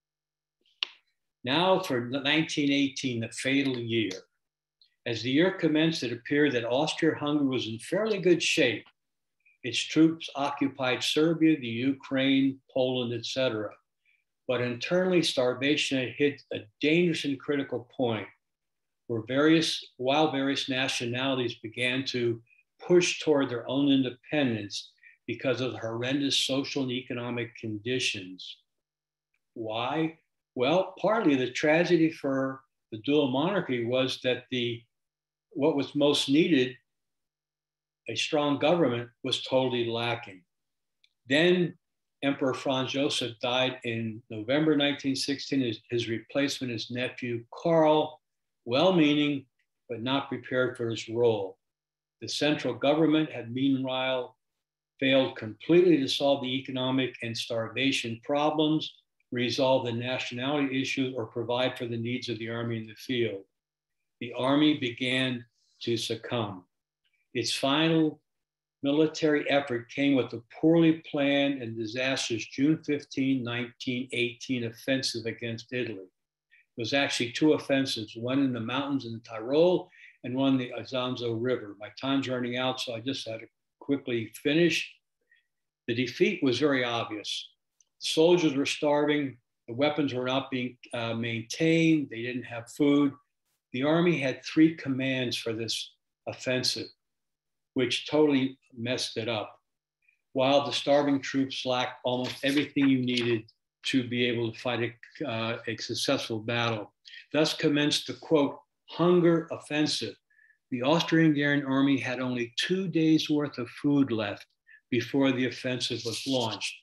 Now for nineteen eighteen, the fatal year. As the year commenced, it appeared that Austria-Hungary was in fairly good shape. Its troops occupied Serbia, the Ukraine, Poland, et cetera. But internally, starvation had hit a dangerous and critical point where various, while various nationalities began to push toward their own independence because of the horrendous social and economic conditions. Why? Well, partly the tragedy for the dual monarchy was that the what was most needed, a strong government, was totally lacking. Then Emperor Franz Joseph died in November nineteen sixteen. His, his replacement, his nephew Karl, well-meaning, but not prepared for its role. The central government had meanwhile failed completely to solve the economic and starvation problems, resolve the nationality issues, or provide for the needs of the army in the field. The army began to succumb. Its final military effort came with the poorly planned and disastrous June fifteenth, nineteen eighteen offensive against Italy. It was actually two offensives, one in the mountains in the Tyrol and one in the Isonzo River. My time's running out, so I just had to quickly finish. The defeat was very obvious. The soldiers were starving. The weapons were not being uh, maintained. They didn't have food. The army had three commands for this offensive, which totally messed it up, while the starving troops lacked almost everything you needed to be able to fight a, uh, a successful battle. Thus commenced the, quote, hunger offensive. The Austro-Hungarian army had only two days' worth of food left before the offensive was launched,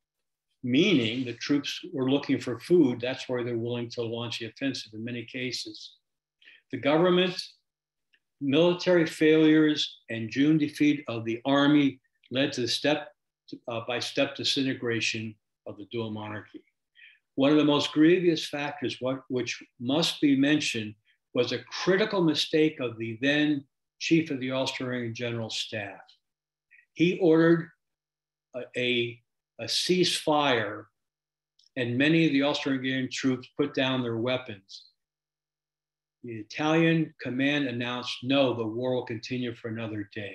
meaning the troops were looking for food. That's why they're willing to launch the offensive in many cases. The government, military failures, and June defeat of the army led to the step uh, by step disintegration of the dual monarchy. One of the most grievous factors, what, which must be mentioned, was a critical mistake of the then chief of the Austro-Hungarian General Staff. He ordered a, a, a ceasefire, and many of the Austro-Hungarian troops put down their weapons. The Italian command announced, no, the war will continue for another day.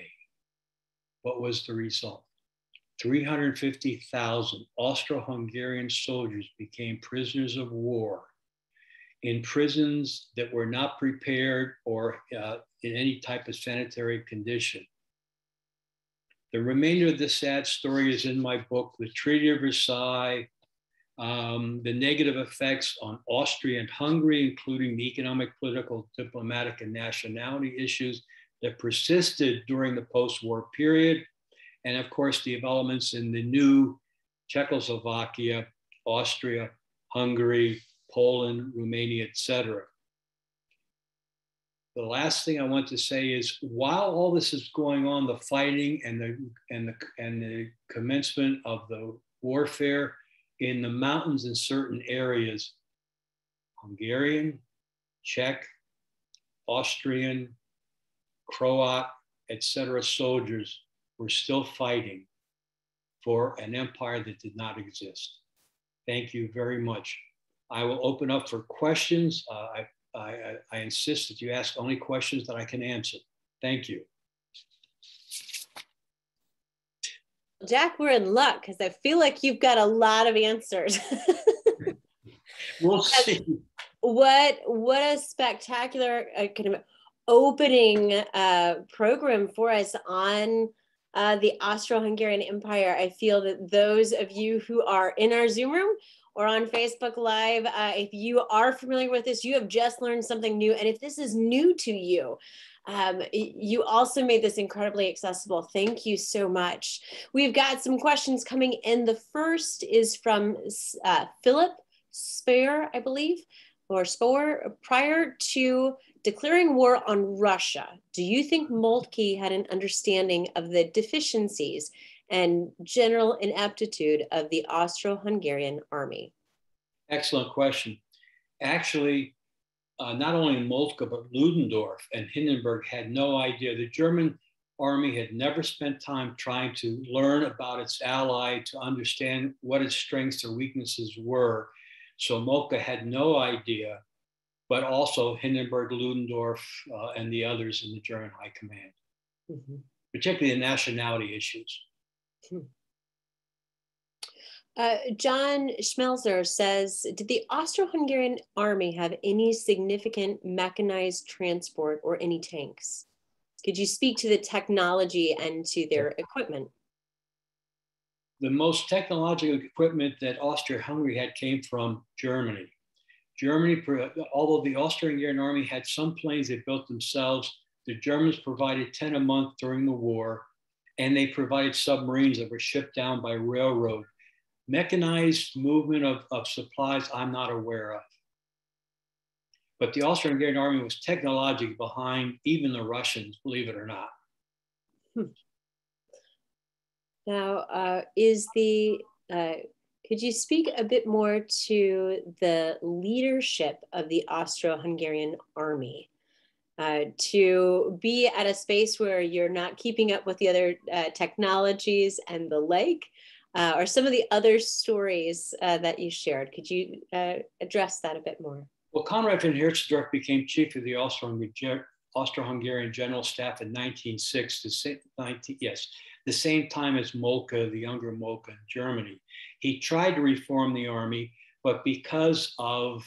What was the result? three hundred fifty thousand Austro-Hungarian soldiers became prisoners of war in prisons that were not prepared or uh, in any type of sanitary condition. The remainder of this sad story is in my book, The Treaty of Versailles, um, the negative effects on Austria and Hungary, including the economic, political, diplomatic, and nationality issues that persisted during the post-war period, and of course, the developments in the new Czechoslovakia, Austria, Hungary, Poland, Romania, et cetera. The last thing I want to say is, while all this is going on, the fighting and the, and the, and the commencement of the warfare in the mountains in certain areas, Hungarian, Czech, Austrian, Croat, et cetera soldiers were still fighting for an empire that did not exist. Thank you very much. I will open up for questions. Uh, I, I, I insist that you ask only questions that I can answer. Thank you. Jack, we're in luck because I feel like you've got a lot of answers. We'll see. What, what a spectacular uh, kind of opening uh, program for us on uh, the Austro-Hungarian Empire. I feel that those of you who are in our Zoom room or on Facebook Live, uh, if you are familiar with this, you have just learned something new. And if this is new to you, um, you also made this incredibly accessible. Thank you so much. We've got some questions coming in. The first is from uh, Philip Spear, I believe, or Spohr. Prior to declaring war on Russia, do you think Moltke had an understanding of the deficiencies and general ineptitude of the Austro-Hungarian army? Excellent question. Actually, uh, not only Moltke, but Ludendorff and Hindenburg had no idea. The German army had never spent time trying to learn about its ally, to understand what its strengths or weaknesses were. So Moltke had no idea, but also Hindenburg, Ludendorff, uh, and the others in the German high command, mm-hmm. particularly the nationality issues. Hmm. Uh, John Schmelzer says, did the Austro-Hungarian army have any significant mechanized transport or any tanks? Could you speak to the technology and to their equipment? The most technological equipment that Austria-Hungary had came from Germany. Germany, although the Austro-Hungarian army had some planes they built themselves, the Germans provided ten a month during the war, and they provided submarines that were shipped down by railroad. Mechanized movement of, of supplies, I'm not aware of. But the Austro-Hungarian army was technologically behind even the Russians, believe it or not. Hmm. Now, uh, is the, uh, could you speak a bit more to the leadership of the Austro-Hungarian army? Uh, to be at a space where you're not keeping up with the other uh, technologies and the like, uh, or some of the other stories uh, that you shared. Could you uh, address that a bit more? Well, Conrad von Herzdorf became chief of the Austro-Hungarian General Staff in nineteen oh six, the same, nineteen, yes, the same time as Moltke, the younger Moltke in Germany. He tried to reform the army, but because of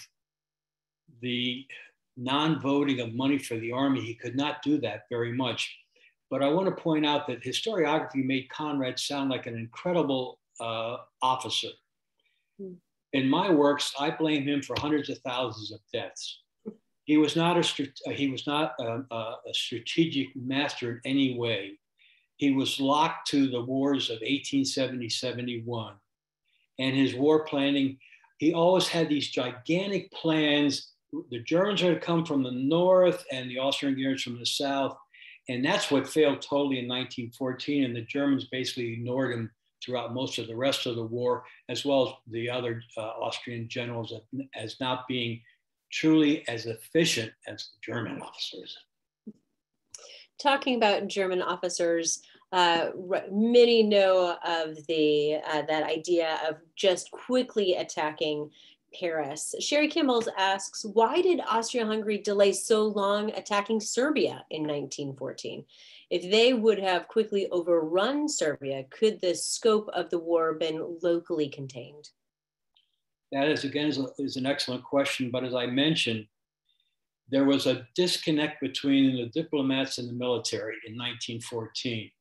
the non-voting of money for the army, he could not do that very much. But I want to point out that historiography made Conrad sound like an incredible uh, officer. Hmm. In my works, I blame him for hundreds of thousands of deaths. He was not a he was not a, a strategic master in any way. He was locked to the wars of eighteen seventy to seventy-one, and his war planning. He always had these gigantic plans. The Germans are to come from the north, and the Austro-Hungarians from the south, and that's what failed totally in nineteen fourteen. And the Germans basically ignored him throughout most of the rest of the war, as well as the other uh, Austrian generals, as not being truly as efficient as the German officers. Talking about German officers, uh, many know of the uh, that idea of just quickly attacking Paris. Sherry Kimball asks, why did Austria-Hungary delay so long attacking Serbia in nineteen fourteen? If they would have quickly overrun Serbia, could the scope of the war been locally contained? That is, again, is, a, is an excellent question. But as I mentioned, there was a disconnect between the diplomats and the military in nineteen fourteen.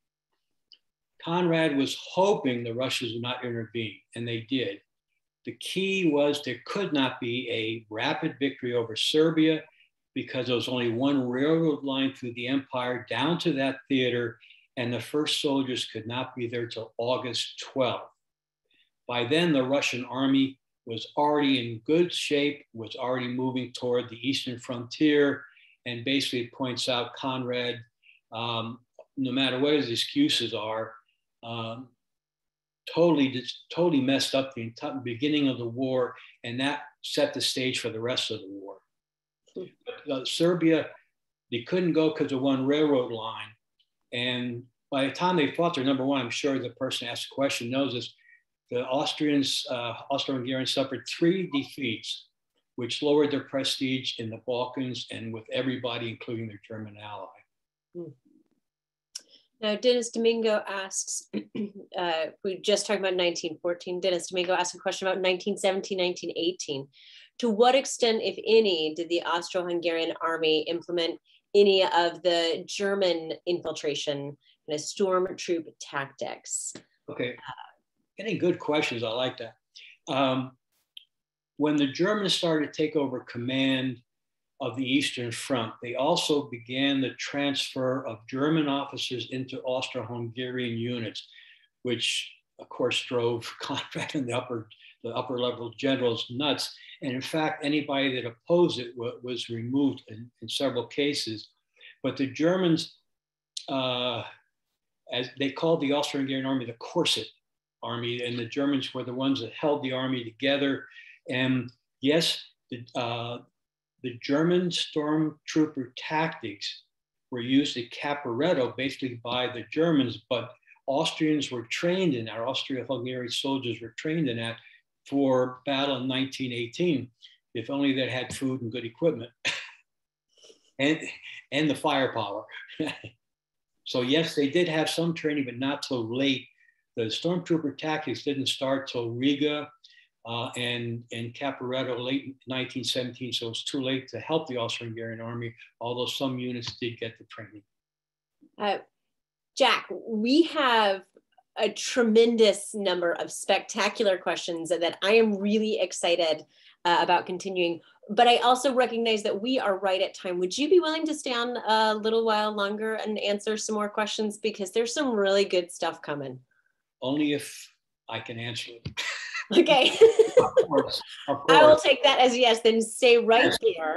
Conrad was hoping the Russians would not intervene, and they did. The key was there could not be a rapid victory over Serbia because there was only one railroad line through the empire down to that theater, and the first soldiers could not be there till August twelfth. By then, the Russian army was already in good shape, was already moving toward the eastern frontier, and basically points out Conrad, um, no matter what his excuses are, um, totally, totally messed up the entire beginning of the war, and that set the stage for the rest of the war. But, uh, Serbia, they couldn't go because of one railroad line, and by the time they fought there, number one, I'm sure the person asked the question knows this, the Austrians, uh, Austro-Hungarians suffered three defeats, which lowered their prestige in the Balkans and with everybody, including their German ally. Hmm. Now, Dennis Domingo asks, uh, we just talked about nineteen fourteen. Dennis Domingo asked a question about nineteen seventeen, nineteen eighteen. To what extent, if any, did the Austro-Hungarian army implement any of the German infiltration and stormtroop tactics? Okay, getting good questions. I like that. Um, when the Germans started to take over command of the Eastern Front, they also began the transfer of German officers into Austro-Hungarian units, which of course drove Conrad and the upper, the upper level generals nuts. And in fact, anybody that opposed it was removed in, in several cases. But the Germans, uh, as they called the Austro-Hungarian army, the corset army, and the Germans were the ones that held the army together. And yes, the, uh, the German stormtrooper tactics were used at Caporetto basically by the Germans, but Austrians were trained in that, Austria-Hungary soldiers were trained in that for battle in nineteen eighteen, if only they had food and good equipment and, and the firepower. So yes, they did have some training, but not till late. The stormtrooper tactics didn't start till Riga uh, and, and Caporetto late nineteen seventeen, so it's too late to help the Austro-Hungarian army, although some units did get the training. Uh, Jack, we have a tremendous number of spectacular questions that I am really excited uh, about continuing, but I also recognize that we are right at time. Would you be willing to stay on a little while longer and answer some more questions? Because there's some really good stuff coming. Only if I can answer it. Okay. Of course, of course. I will take that as yes, then stay right yes. there.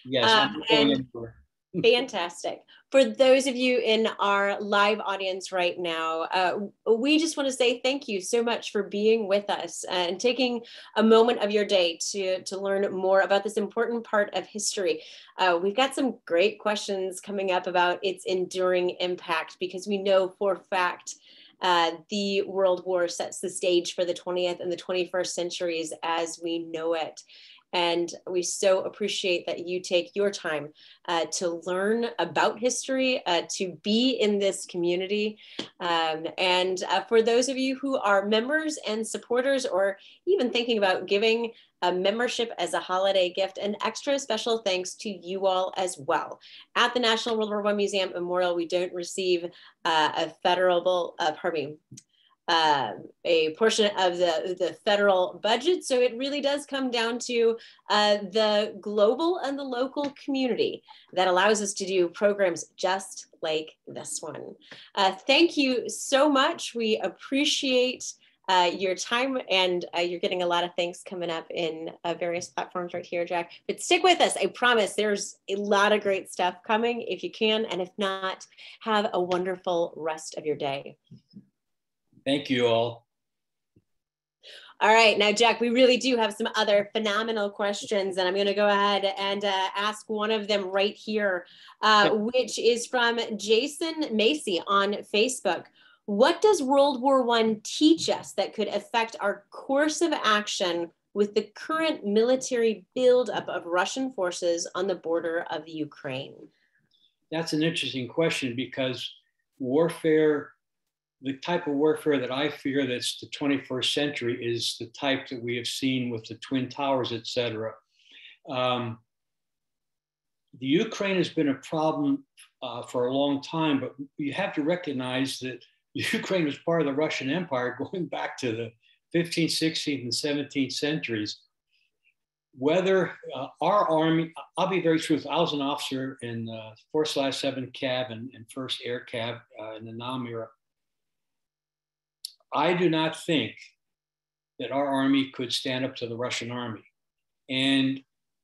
Yes, Uh, I'm not going and anywhere. Fantastic. For those of you in our live audience right now, uh, we just want to say thank you so much for being with us and taking a moment of your day to, to learn more about this important part of history. Uh, we've got some great questions coming up about its enduring impact, because we know for a fact uh, the World War sets the stage for the twentieth and the twenty-first centuries as we know it. And we so appreciate that you take your time uh, to learn about history, uh, to be in this community. Um, and uh, for those of you who are members and supporters, or even thinking about giving a membership as a holiday gift, an extra special thanks to you all as well. At the National World War One Museum Memorial, we don't receive uh, a federal, uh, pardon me, Uh, a portion of the, the federal budget. So it really does come down to uh, the global and the local community that allows us to do programs just like this one. Uh, thank you so much. We appreciate uh, your time, and uh, you're getting a lot of things coming up in uh, various platforms right here, Jack. But stick with us. I promise there's a lot of great stuff coming if you can. And if not, have a wonderful rest of your day. Thank you all. All right, now, Jack, we really do have some other phenomenal questions, and I'm going to go ahead and uh, ask one of them right here, uh, which is from Jason Macy on Facebook. What does World War One teach us that could affect our course of action with the current military buildup of Russian forces on the border of the Ukraine? That's an interesting question, because warfare, the type of warfare that I fear that's the twenty-first century, is the type that we have seen with the Twin Towers, et cetera. Um, the Ukraine has been a problem uh, for a long time, but you have to recognize that Ukraine was part of the Russian Empire going back to the fifteenth, sixteenth, and seventeenth centuries. Whether uh, our army, I'll be very truthful, I was an officer in uh, four slash seven Cav and, and first Air Cav uh, in the Nam era. I do not think that our army could stand up to the Russian army. And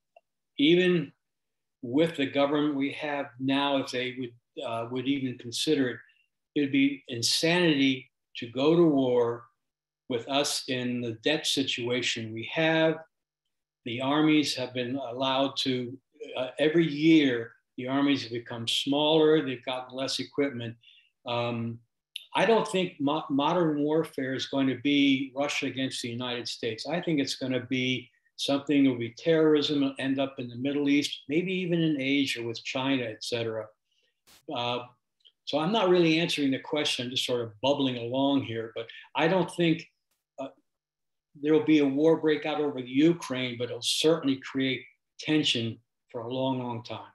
even with the government we have now, if they would, uh, would even consider it, it would be insanity to go to war with us in the debt situation we have. The armies have been allowed to, uh, every year, the armies have become smaller, they've gotten less equipment. Um, I don't think mo modern warfare is going to be Russia against the United States. I think it's going to be something that will be terrorism, will end up in the Middle East, maybe even in Asia with China, et cetera. Uh, so I'm not really answering the question, I'm just sort of bubbling along here, but I don't think uh, there will be a war break out over the Ukraine, but it'll certainly create tension for a long, long time.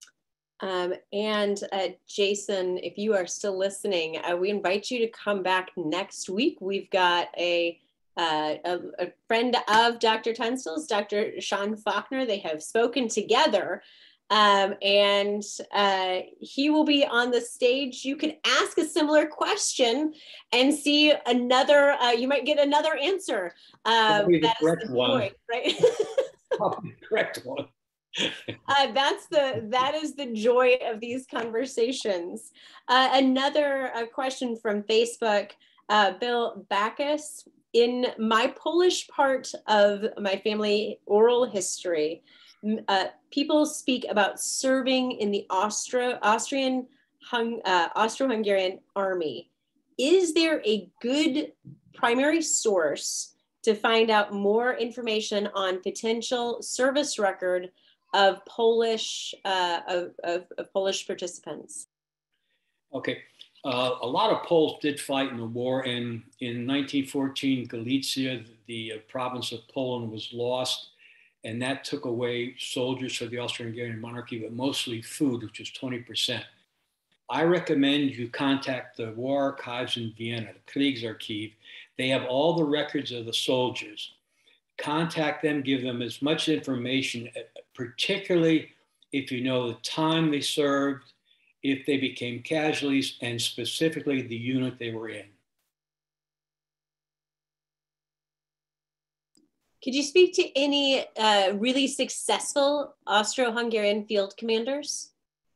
Um, and uh, Jason, if you are still listening, uh, we invite you to come back next week. We've got a, uh, a, a friend of Doctor Tunstall's, Doctor Sean Faulkner. They have spoken together, um, and uh, he will be on the stage. You can ask a similar question and see another, uh, you might get another answer. Uh, Probably the that correct is the one. point, right? Probably the correct one. Uh, that's the that is the joy of these conversations. Uh, another uh, question from Facebook, uh, Bill Backus. In my Polish part of my family oral history, uh, people speak about serving in the Austro Austrian Hung, uh, Austro-Hungarian army. Is there a good primary source to find out more information on potential service record of Polish uh, of, of, of Polish participants? Okay, uh, a lot of Poles did fight in the war, and in nineteen fourteen, Galicia, the uh, province of Poland, was lost, and that took away soldiers for the Austro-Hungarian monarchy, but mostly food, which was twenty percent. I recommend you contact the War Archives in Vienna, the Kriegsarchiv. They have all the records of the soldiers. Contact them, give them as much information, particularly if you know the time they served, if they became casualties, and specifically the unit they were in. Could you speak to any uh, really successful Austro-Hungarian field commanders?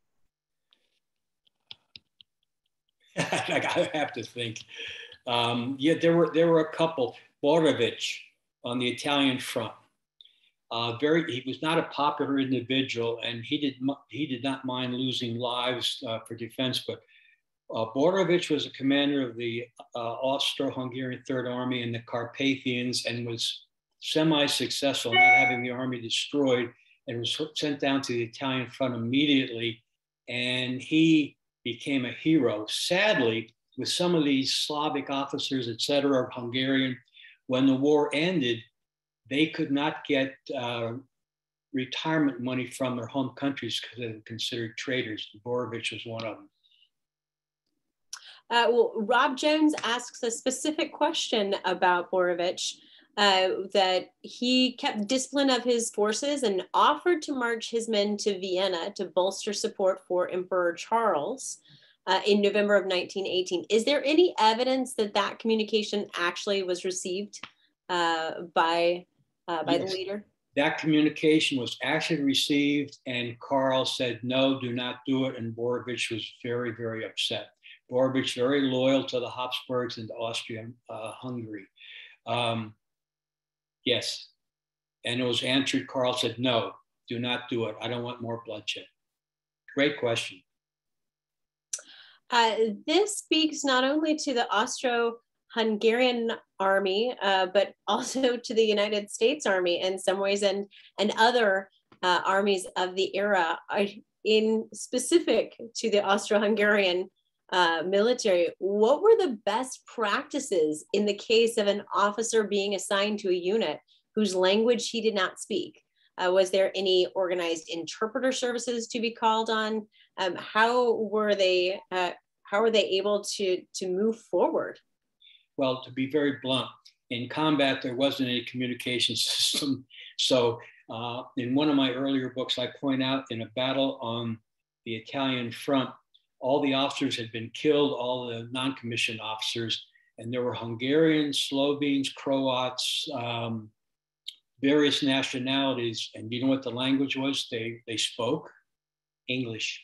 I have to think. Um, yeah, there were there were a couple. Borovich on the Italian front. Uh, very, he was not a popular individual, and he did he did not mind losing lives uh, for defense. But uh, Borovich was a commander of the uh, Austro-Hungarian Third Army in the Carpathians, and was semi-successful in not having the army destroyed, and was sent down to the Italian front immediately. And he became a hero. Sadly, with some of these Slavic officers, et cetera, Hungarian, when the war ended, they could not get uh, retirement money from their home countries because they were considered traitors. Borovich was one of them. Uh, well, Rob Jones asks a specific question about Borovich, uh, that he kept discipline of his forces and offered to march his men to Vienna to bolster support for Emperor Charles uh, in November of nineteen eighteen. Is there any evidence that that communication actually was received uh, by, uh, by yes. the leader? That communication was actually received, and Karl said, no, do not do it. And Borovich was very, very upset. Borovich, very loyal to the Habsburgs and Austria-Hungary. Uh, um, yes. And it was answered, Karl said, no, do not do it. I don't want more bloodshed. Great question. Uh, this speaks not only to the Austro-Hungarian army, uh, but also to the United States Army in some ways, and, and other uh, armies of the era, uh, in specific to the Austro-Hungarian uh, military. What were the best practices in the case of an officer being assigned to a unit whose language he did not speak? Uh, was there any organized interpreter services to be called on? Um, how were they? Uh, how were they able to to move forward? Well, to be very blunt, in combat there wasn't any communication system. So, uh, in one of my earlier books, I point out in a battle on the Italian front, all the officers had been killed, all the non-commissioned officers, and there were Hungarians, Slovenes, Croats, um, various nationalities. And you know what the language was? They, they spoke English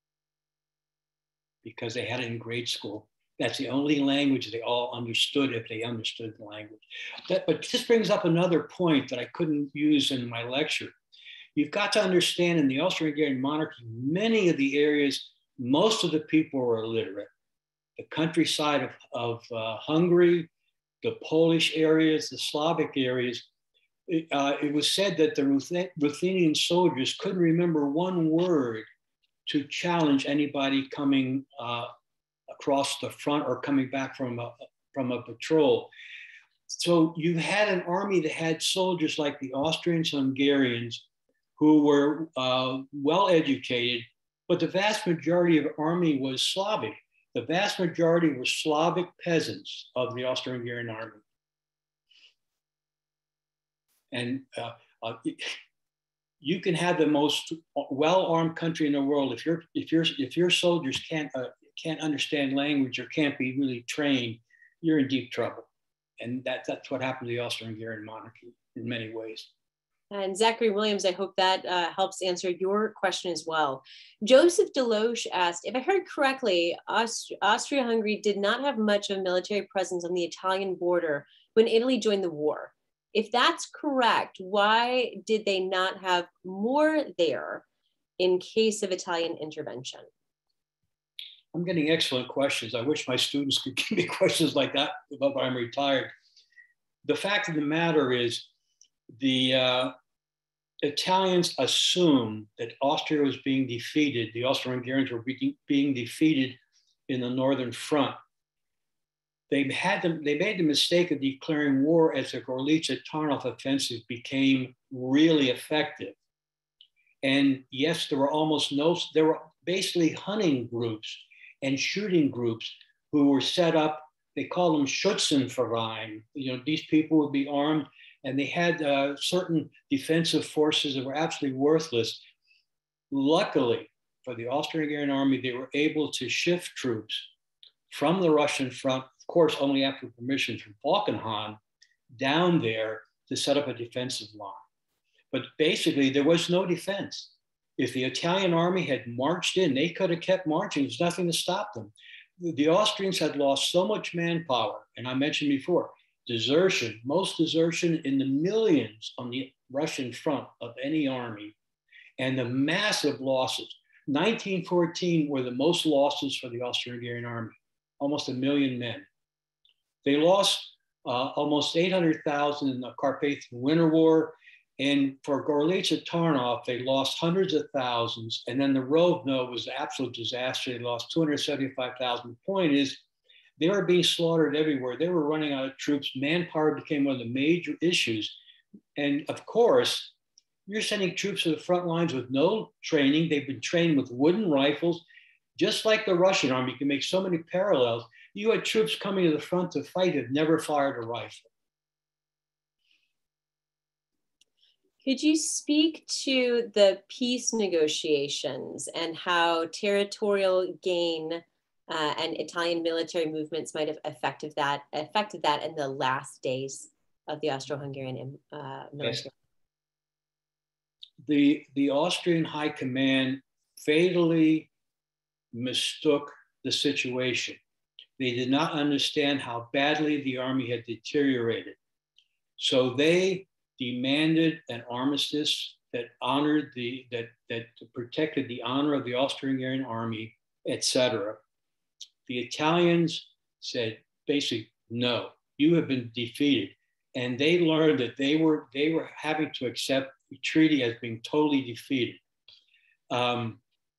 because they had it in grade school. That's the only language they all understood, if they understood the language. That, but this brings up another point that I couldn't use in my lecture. You've got to understand, in the Austro-Hungarian monarchy, many of the areas, most of the people were illiterate. The countryside of, of uh, Hungary, the Polish areas, the Slavic areas, it, uh, it was said that the Ruth Ruthenian soldiers couldn't remember one word to challenge anybody coming uh, across the front or coming back from a, from a patrol. So you had an army that had soldiers like the Austrians, Hungarians, who were uh, well educated, but the vast majority of the army was Slavic. The vast majority were Slavic peasants of the Austro-Hungarian army. And uh, uh, you can have the most well-armed country in the world. If, your if, your if your soldiers can't, uh, can't understand language or can't be really trained, you're in deep trouble. And that, that's what happened to the Austro-Hungarian monarchy in many ways. And Zachary Williams, I hope that uh, helps answer your question as well. Joseph Deloche asked, if I heard correctly, Aust Austria-Hungary did not have much of a military presence on the Italian border when Italy joined the war. If that's correct, why did they not have more there in case of Italian intervention? I'm getting excellent questions. I wish my students could give me questions like that, but I'm retired. The fact of the matter is, the uh, Italians assumed that Austria was being defeated. The Austro-Hungarians were be being defeated in the northern front. They had them, they made the mistake of declaring war as the Galicia-Tarnów offensive became really effective. And yes, there were almost no, there were basically hunting groups and shooting groups who were set up. They call them Schützenverein. You know, these people would be armed, and they had uh, certain defensive forces that were absolutely worthless. Luckily for the Austro-Hungarian army, they were able to shift troops from the Russian front, of course, only after permission from Falkenhayn, down there to set up a defensive line. But basically, there was no defense. If the Italian army had marched in, they could have kept marching. There's nothing to stop them. The Austrians had lost so much manpower, and I mentioned before, desertion, most desertion in the millions on the Russian front of any army, and the massive losses. nineteen fourteen were the most losses for the Austro-Hungarian army, almost a million men. They lost uh, almost eight hundred thousand in the Carpathian Winter War. And for Galicia Tarnov, they lost hundreds of thousands. And then the Rovno was an absolute disaster. They lost two hundred seventy-five thousand. The point is, they were being slaughtered everywhere. They were running out of troops. Manpower became one of the major issues. And of course, you're sending troops to the front lines with no training. They've been trained with wooden rifles, just like the Russian army. You can make so many parallels. You had troops coming to the front to fight that never fired a rifle. Could you speak to the peace negotiations and how territorial gain uh, and Italian military movements might have affected that, affected that in the last days of the Austro-Hungarian uh, military? Yes. The, the Austrian High Command fatally mistook the situation. They did not understand how badly the army had deteriorated. So they demanded an armistice that honored the, that, that protected the honor of the Austro-Hungarian army, et cetera. The Italians said, basically, no, you have been defeated. And they learned that they were, they were having to accept the treaty as being totally defeated. Um,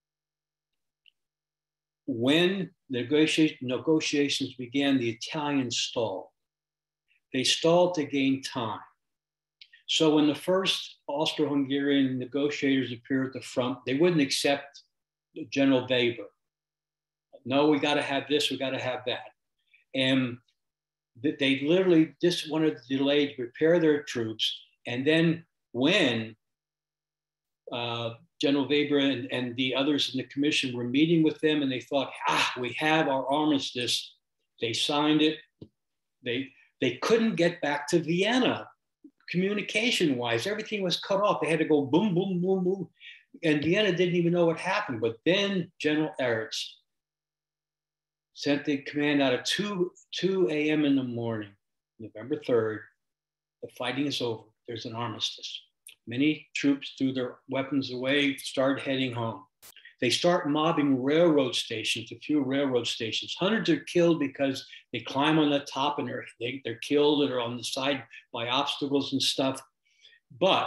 when negotiation, negotiations began, the Italians stalled. They stalled to gain time. So when the first Austro-Hungarian negotiators appeared at the front, they wouldn't accept General Weber. No, we got to have this, we got to have that. And they literally just wanted to delay to prepare their troops. And then when uh, General Weber and, and the others in the commission were meeting with them and they thought, ah, we have our armistice, they signed it. They, they couldn't get back to Vienna. Communication-wise, everything was cut off. They had to go boom, boom, boom, boom. And Vienna didn't even know what happened. But then General Eretz sent the command out at two a m in the morning, November third. The fighting is over. There's an armistice. Many troops threw their weapons away, started heading home. They start mobbing railroad stations, a few railroad stations. Hundreds are killed because they climb on the top and they're, they, they're killed or on the side by obstacles and stuff. But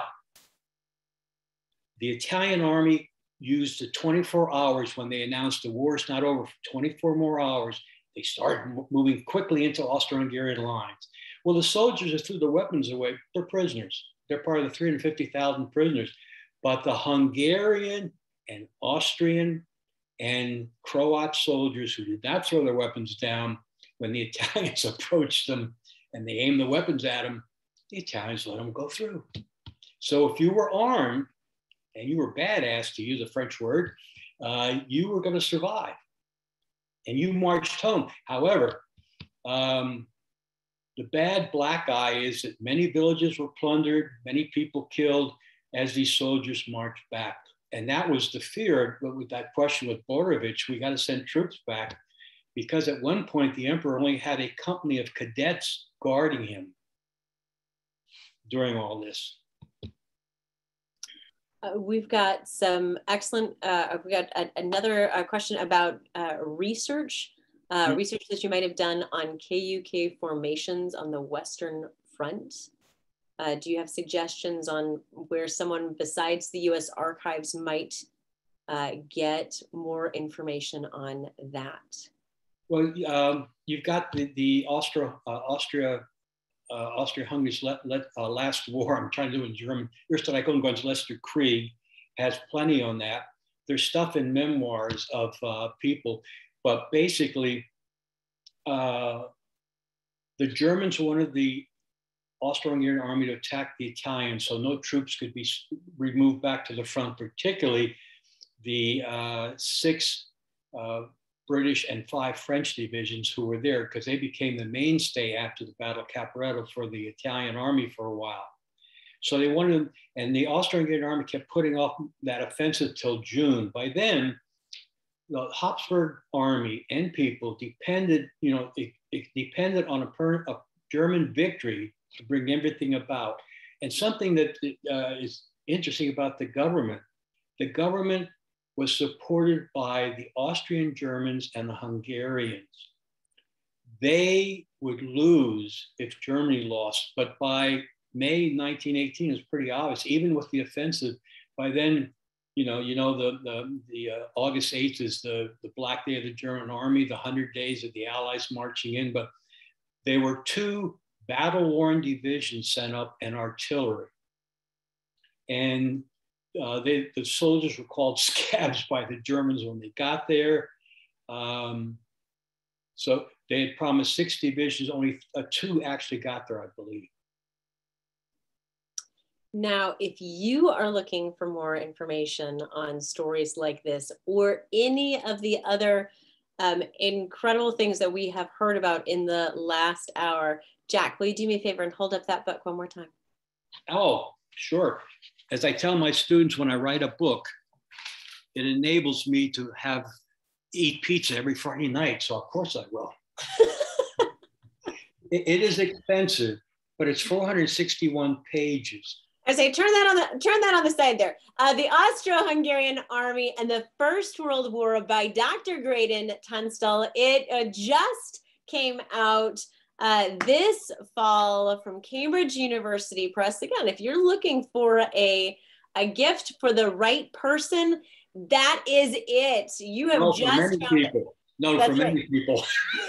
the Italian army used the twenty-four hours when they announced the war is not over, for twenty-four more hours. They started moving quickly into Austro-Hungarian lines. Well, the soldiers that threw their weapons away, they're prisoners. They're part of the three hundred fifty thousand prisoners. But the Hungarian and Austrian and Croat soldiers who did not throw their weapons down, when the Italians approached them and they aimed the weapons at them, the Italians let them go through. So if you were armed and you were badass, to use a French word, uh, you were going to survive. And you marched home. However, um, the bad black eye is that many villages were plundered, many people killed as these soldiers marched back. And that was the fear with that question with Borovich, we got to send troops back, because at one point the emperor only had a company of cadets guarding him during all this. Uh, we've got some excellent, uh, we got a, another uh, question about uh, research, uh, mm-hmm. research that you might have done on K U K formations on the Western Front. Uh, do you have suggestions on where someone besides the U S Archives might uh, get more information on that? Well, um, you've got the, the Austria, uh, Austria, uh, Austria-Hungary's let, let, uh, last war. I'm trying to do it in German. Österreich-Ungarn's Letzter Krieg has plenty on that. There's stuff in memoirs of uh, people, but basically, uh, the Germans wanted the Austro-Hungarian army to attack the Italians, so no troops could be removed back to the front, particularly the uh, six uh, British and five French divisions who were there, because they became the mainstay after the Battle of Caporetto for the Italian army for a while. So they wanted, and the Austro-Hungarian army kept putting off that offensive till June. By then, the Habsburg army and people depended, you know, it, it depended on a, per, a German victory to bring everything about. And something that uh, is interesting about the government, the government was supported by the Austrian Germans and the Hungarians. They would lose if Germany lost, but by May nineteen eighteen, it's pretty obvious, even with the offensive, by then, you know, you know, the, the, the uh, August eighth is the, the Black Day of the German Army, the one hundred days of the Allies marching in, but there were two battle-worn divisions sent up and artillery. And uh, they, the soldiers were called scabs by the Germans when they got there. Um, so they had promised six divisions, only uh, two actually got there, I believe. Now, if you are looking for more information on stories like this or any of the other um, incredible things that we have heard about in the last hour, Jack, will you do me a favor and hold up that book one more time? Oh, sure. As I tell my students when I write a book, it enables me to have eat pizza every Friday night. So of course I will. it, it is expensive, but it's four hundred sixty-one pages. I say turn that on the turn that on the side there. Uh, the Austro-Hungarian Army and the First World War by Doctor Graydon Tunstall. It uh, just came out uh, this fall from Cambridge University Press. Again, if you're looking for a a gift for the right person, that is it. You have no, just for many found people. it. No, That's for many right. people.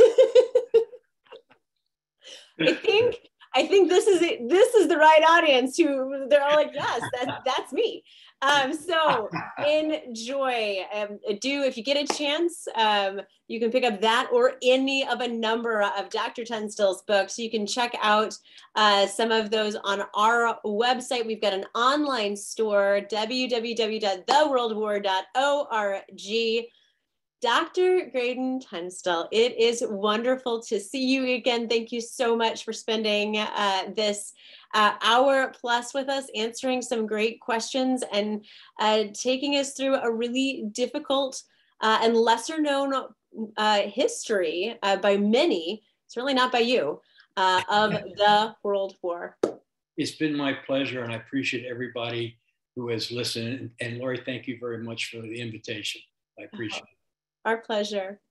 I think I think this is it. This is the right audience who they're all like, yes, that, that's me. Um, so enjoy. Um, do if you get a chance, um, you can pick up that or any of a number of Doctor Tunstall's books. You can check out uh, some of those on our website. We've got an online store, w w w dot the world war dot org. Doctor Graydon Tunstall, it is wonderful to see you again. Thank you so much for spending uh, this uh, hour plus with us, answering some great questions and uh, taking us through a really difficult uh, and lesser known uh, history uh, by many, certainly not by you, uh, of the World War. It's been my pleasure, and I appreciate everybody who has listened. And Lori, thank you very much for the invitation. I appreciate it. Our pleasure.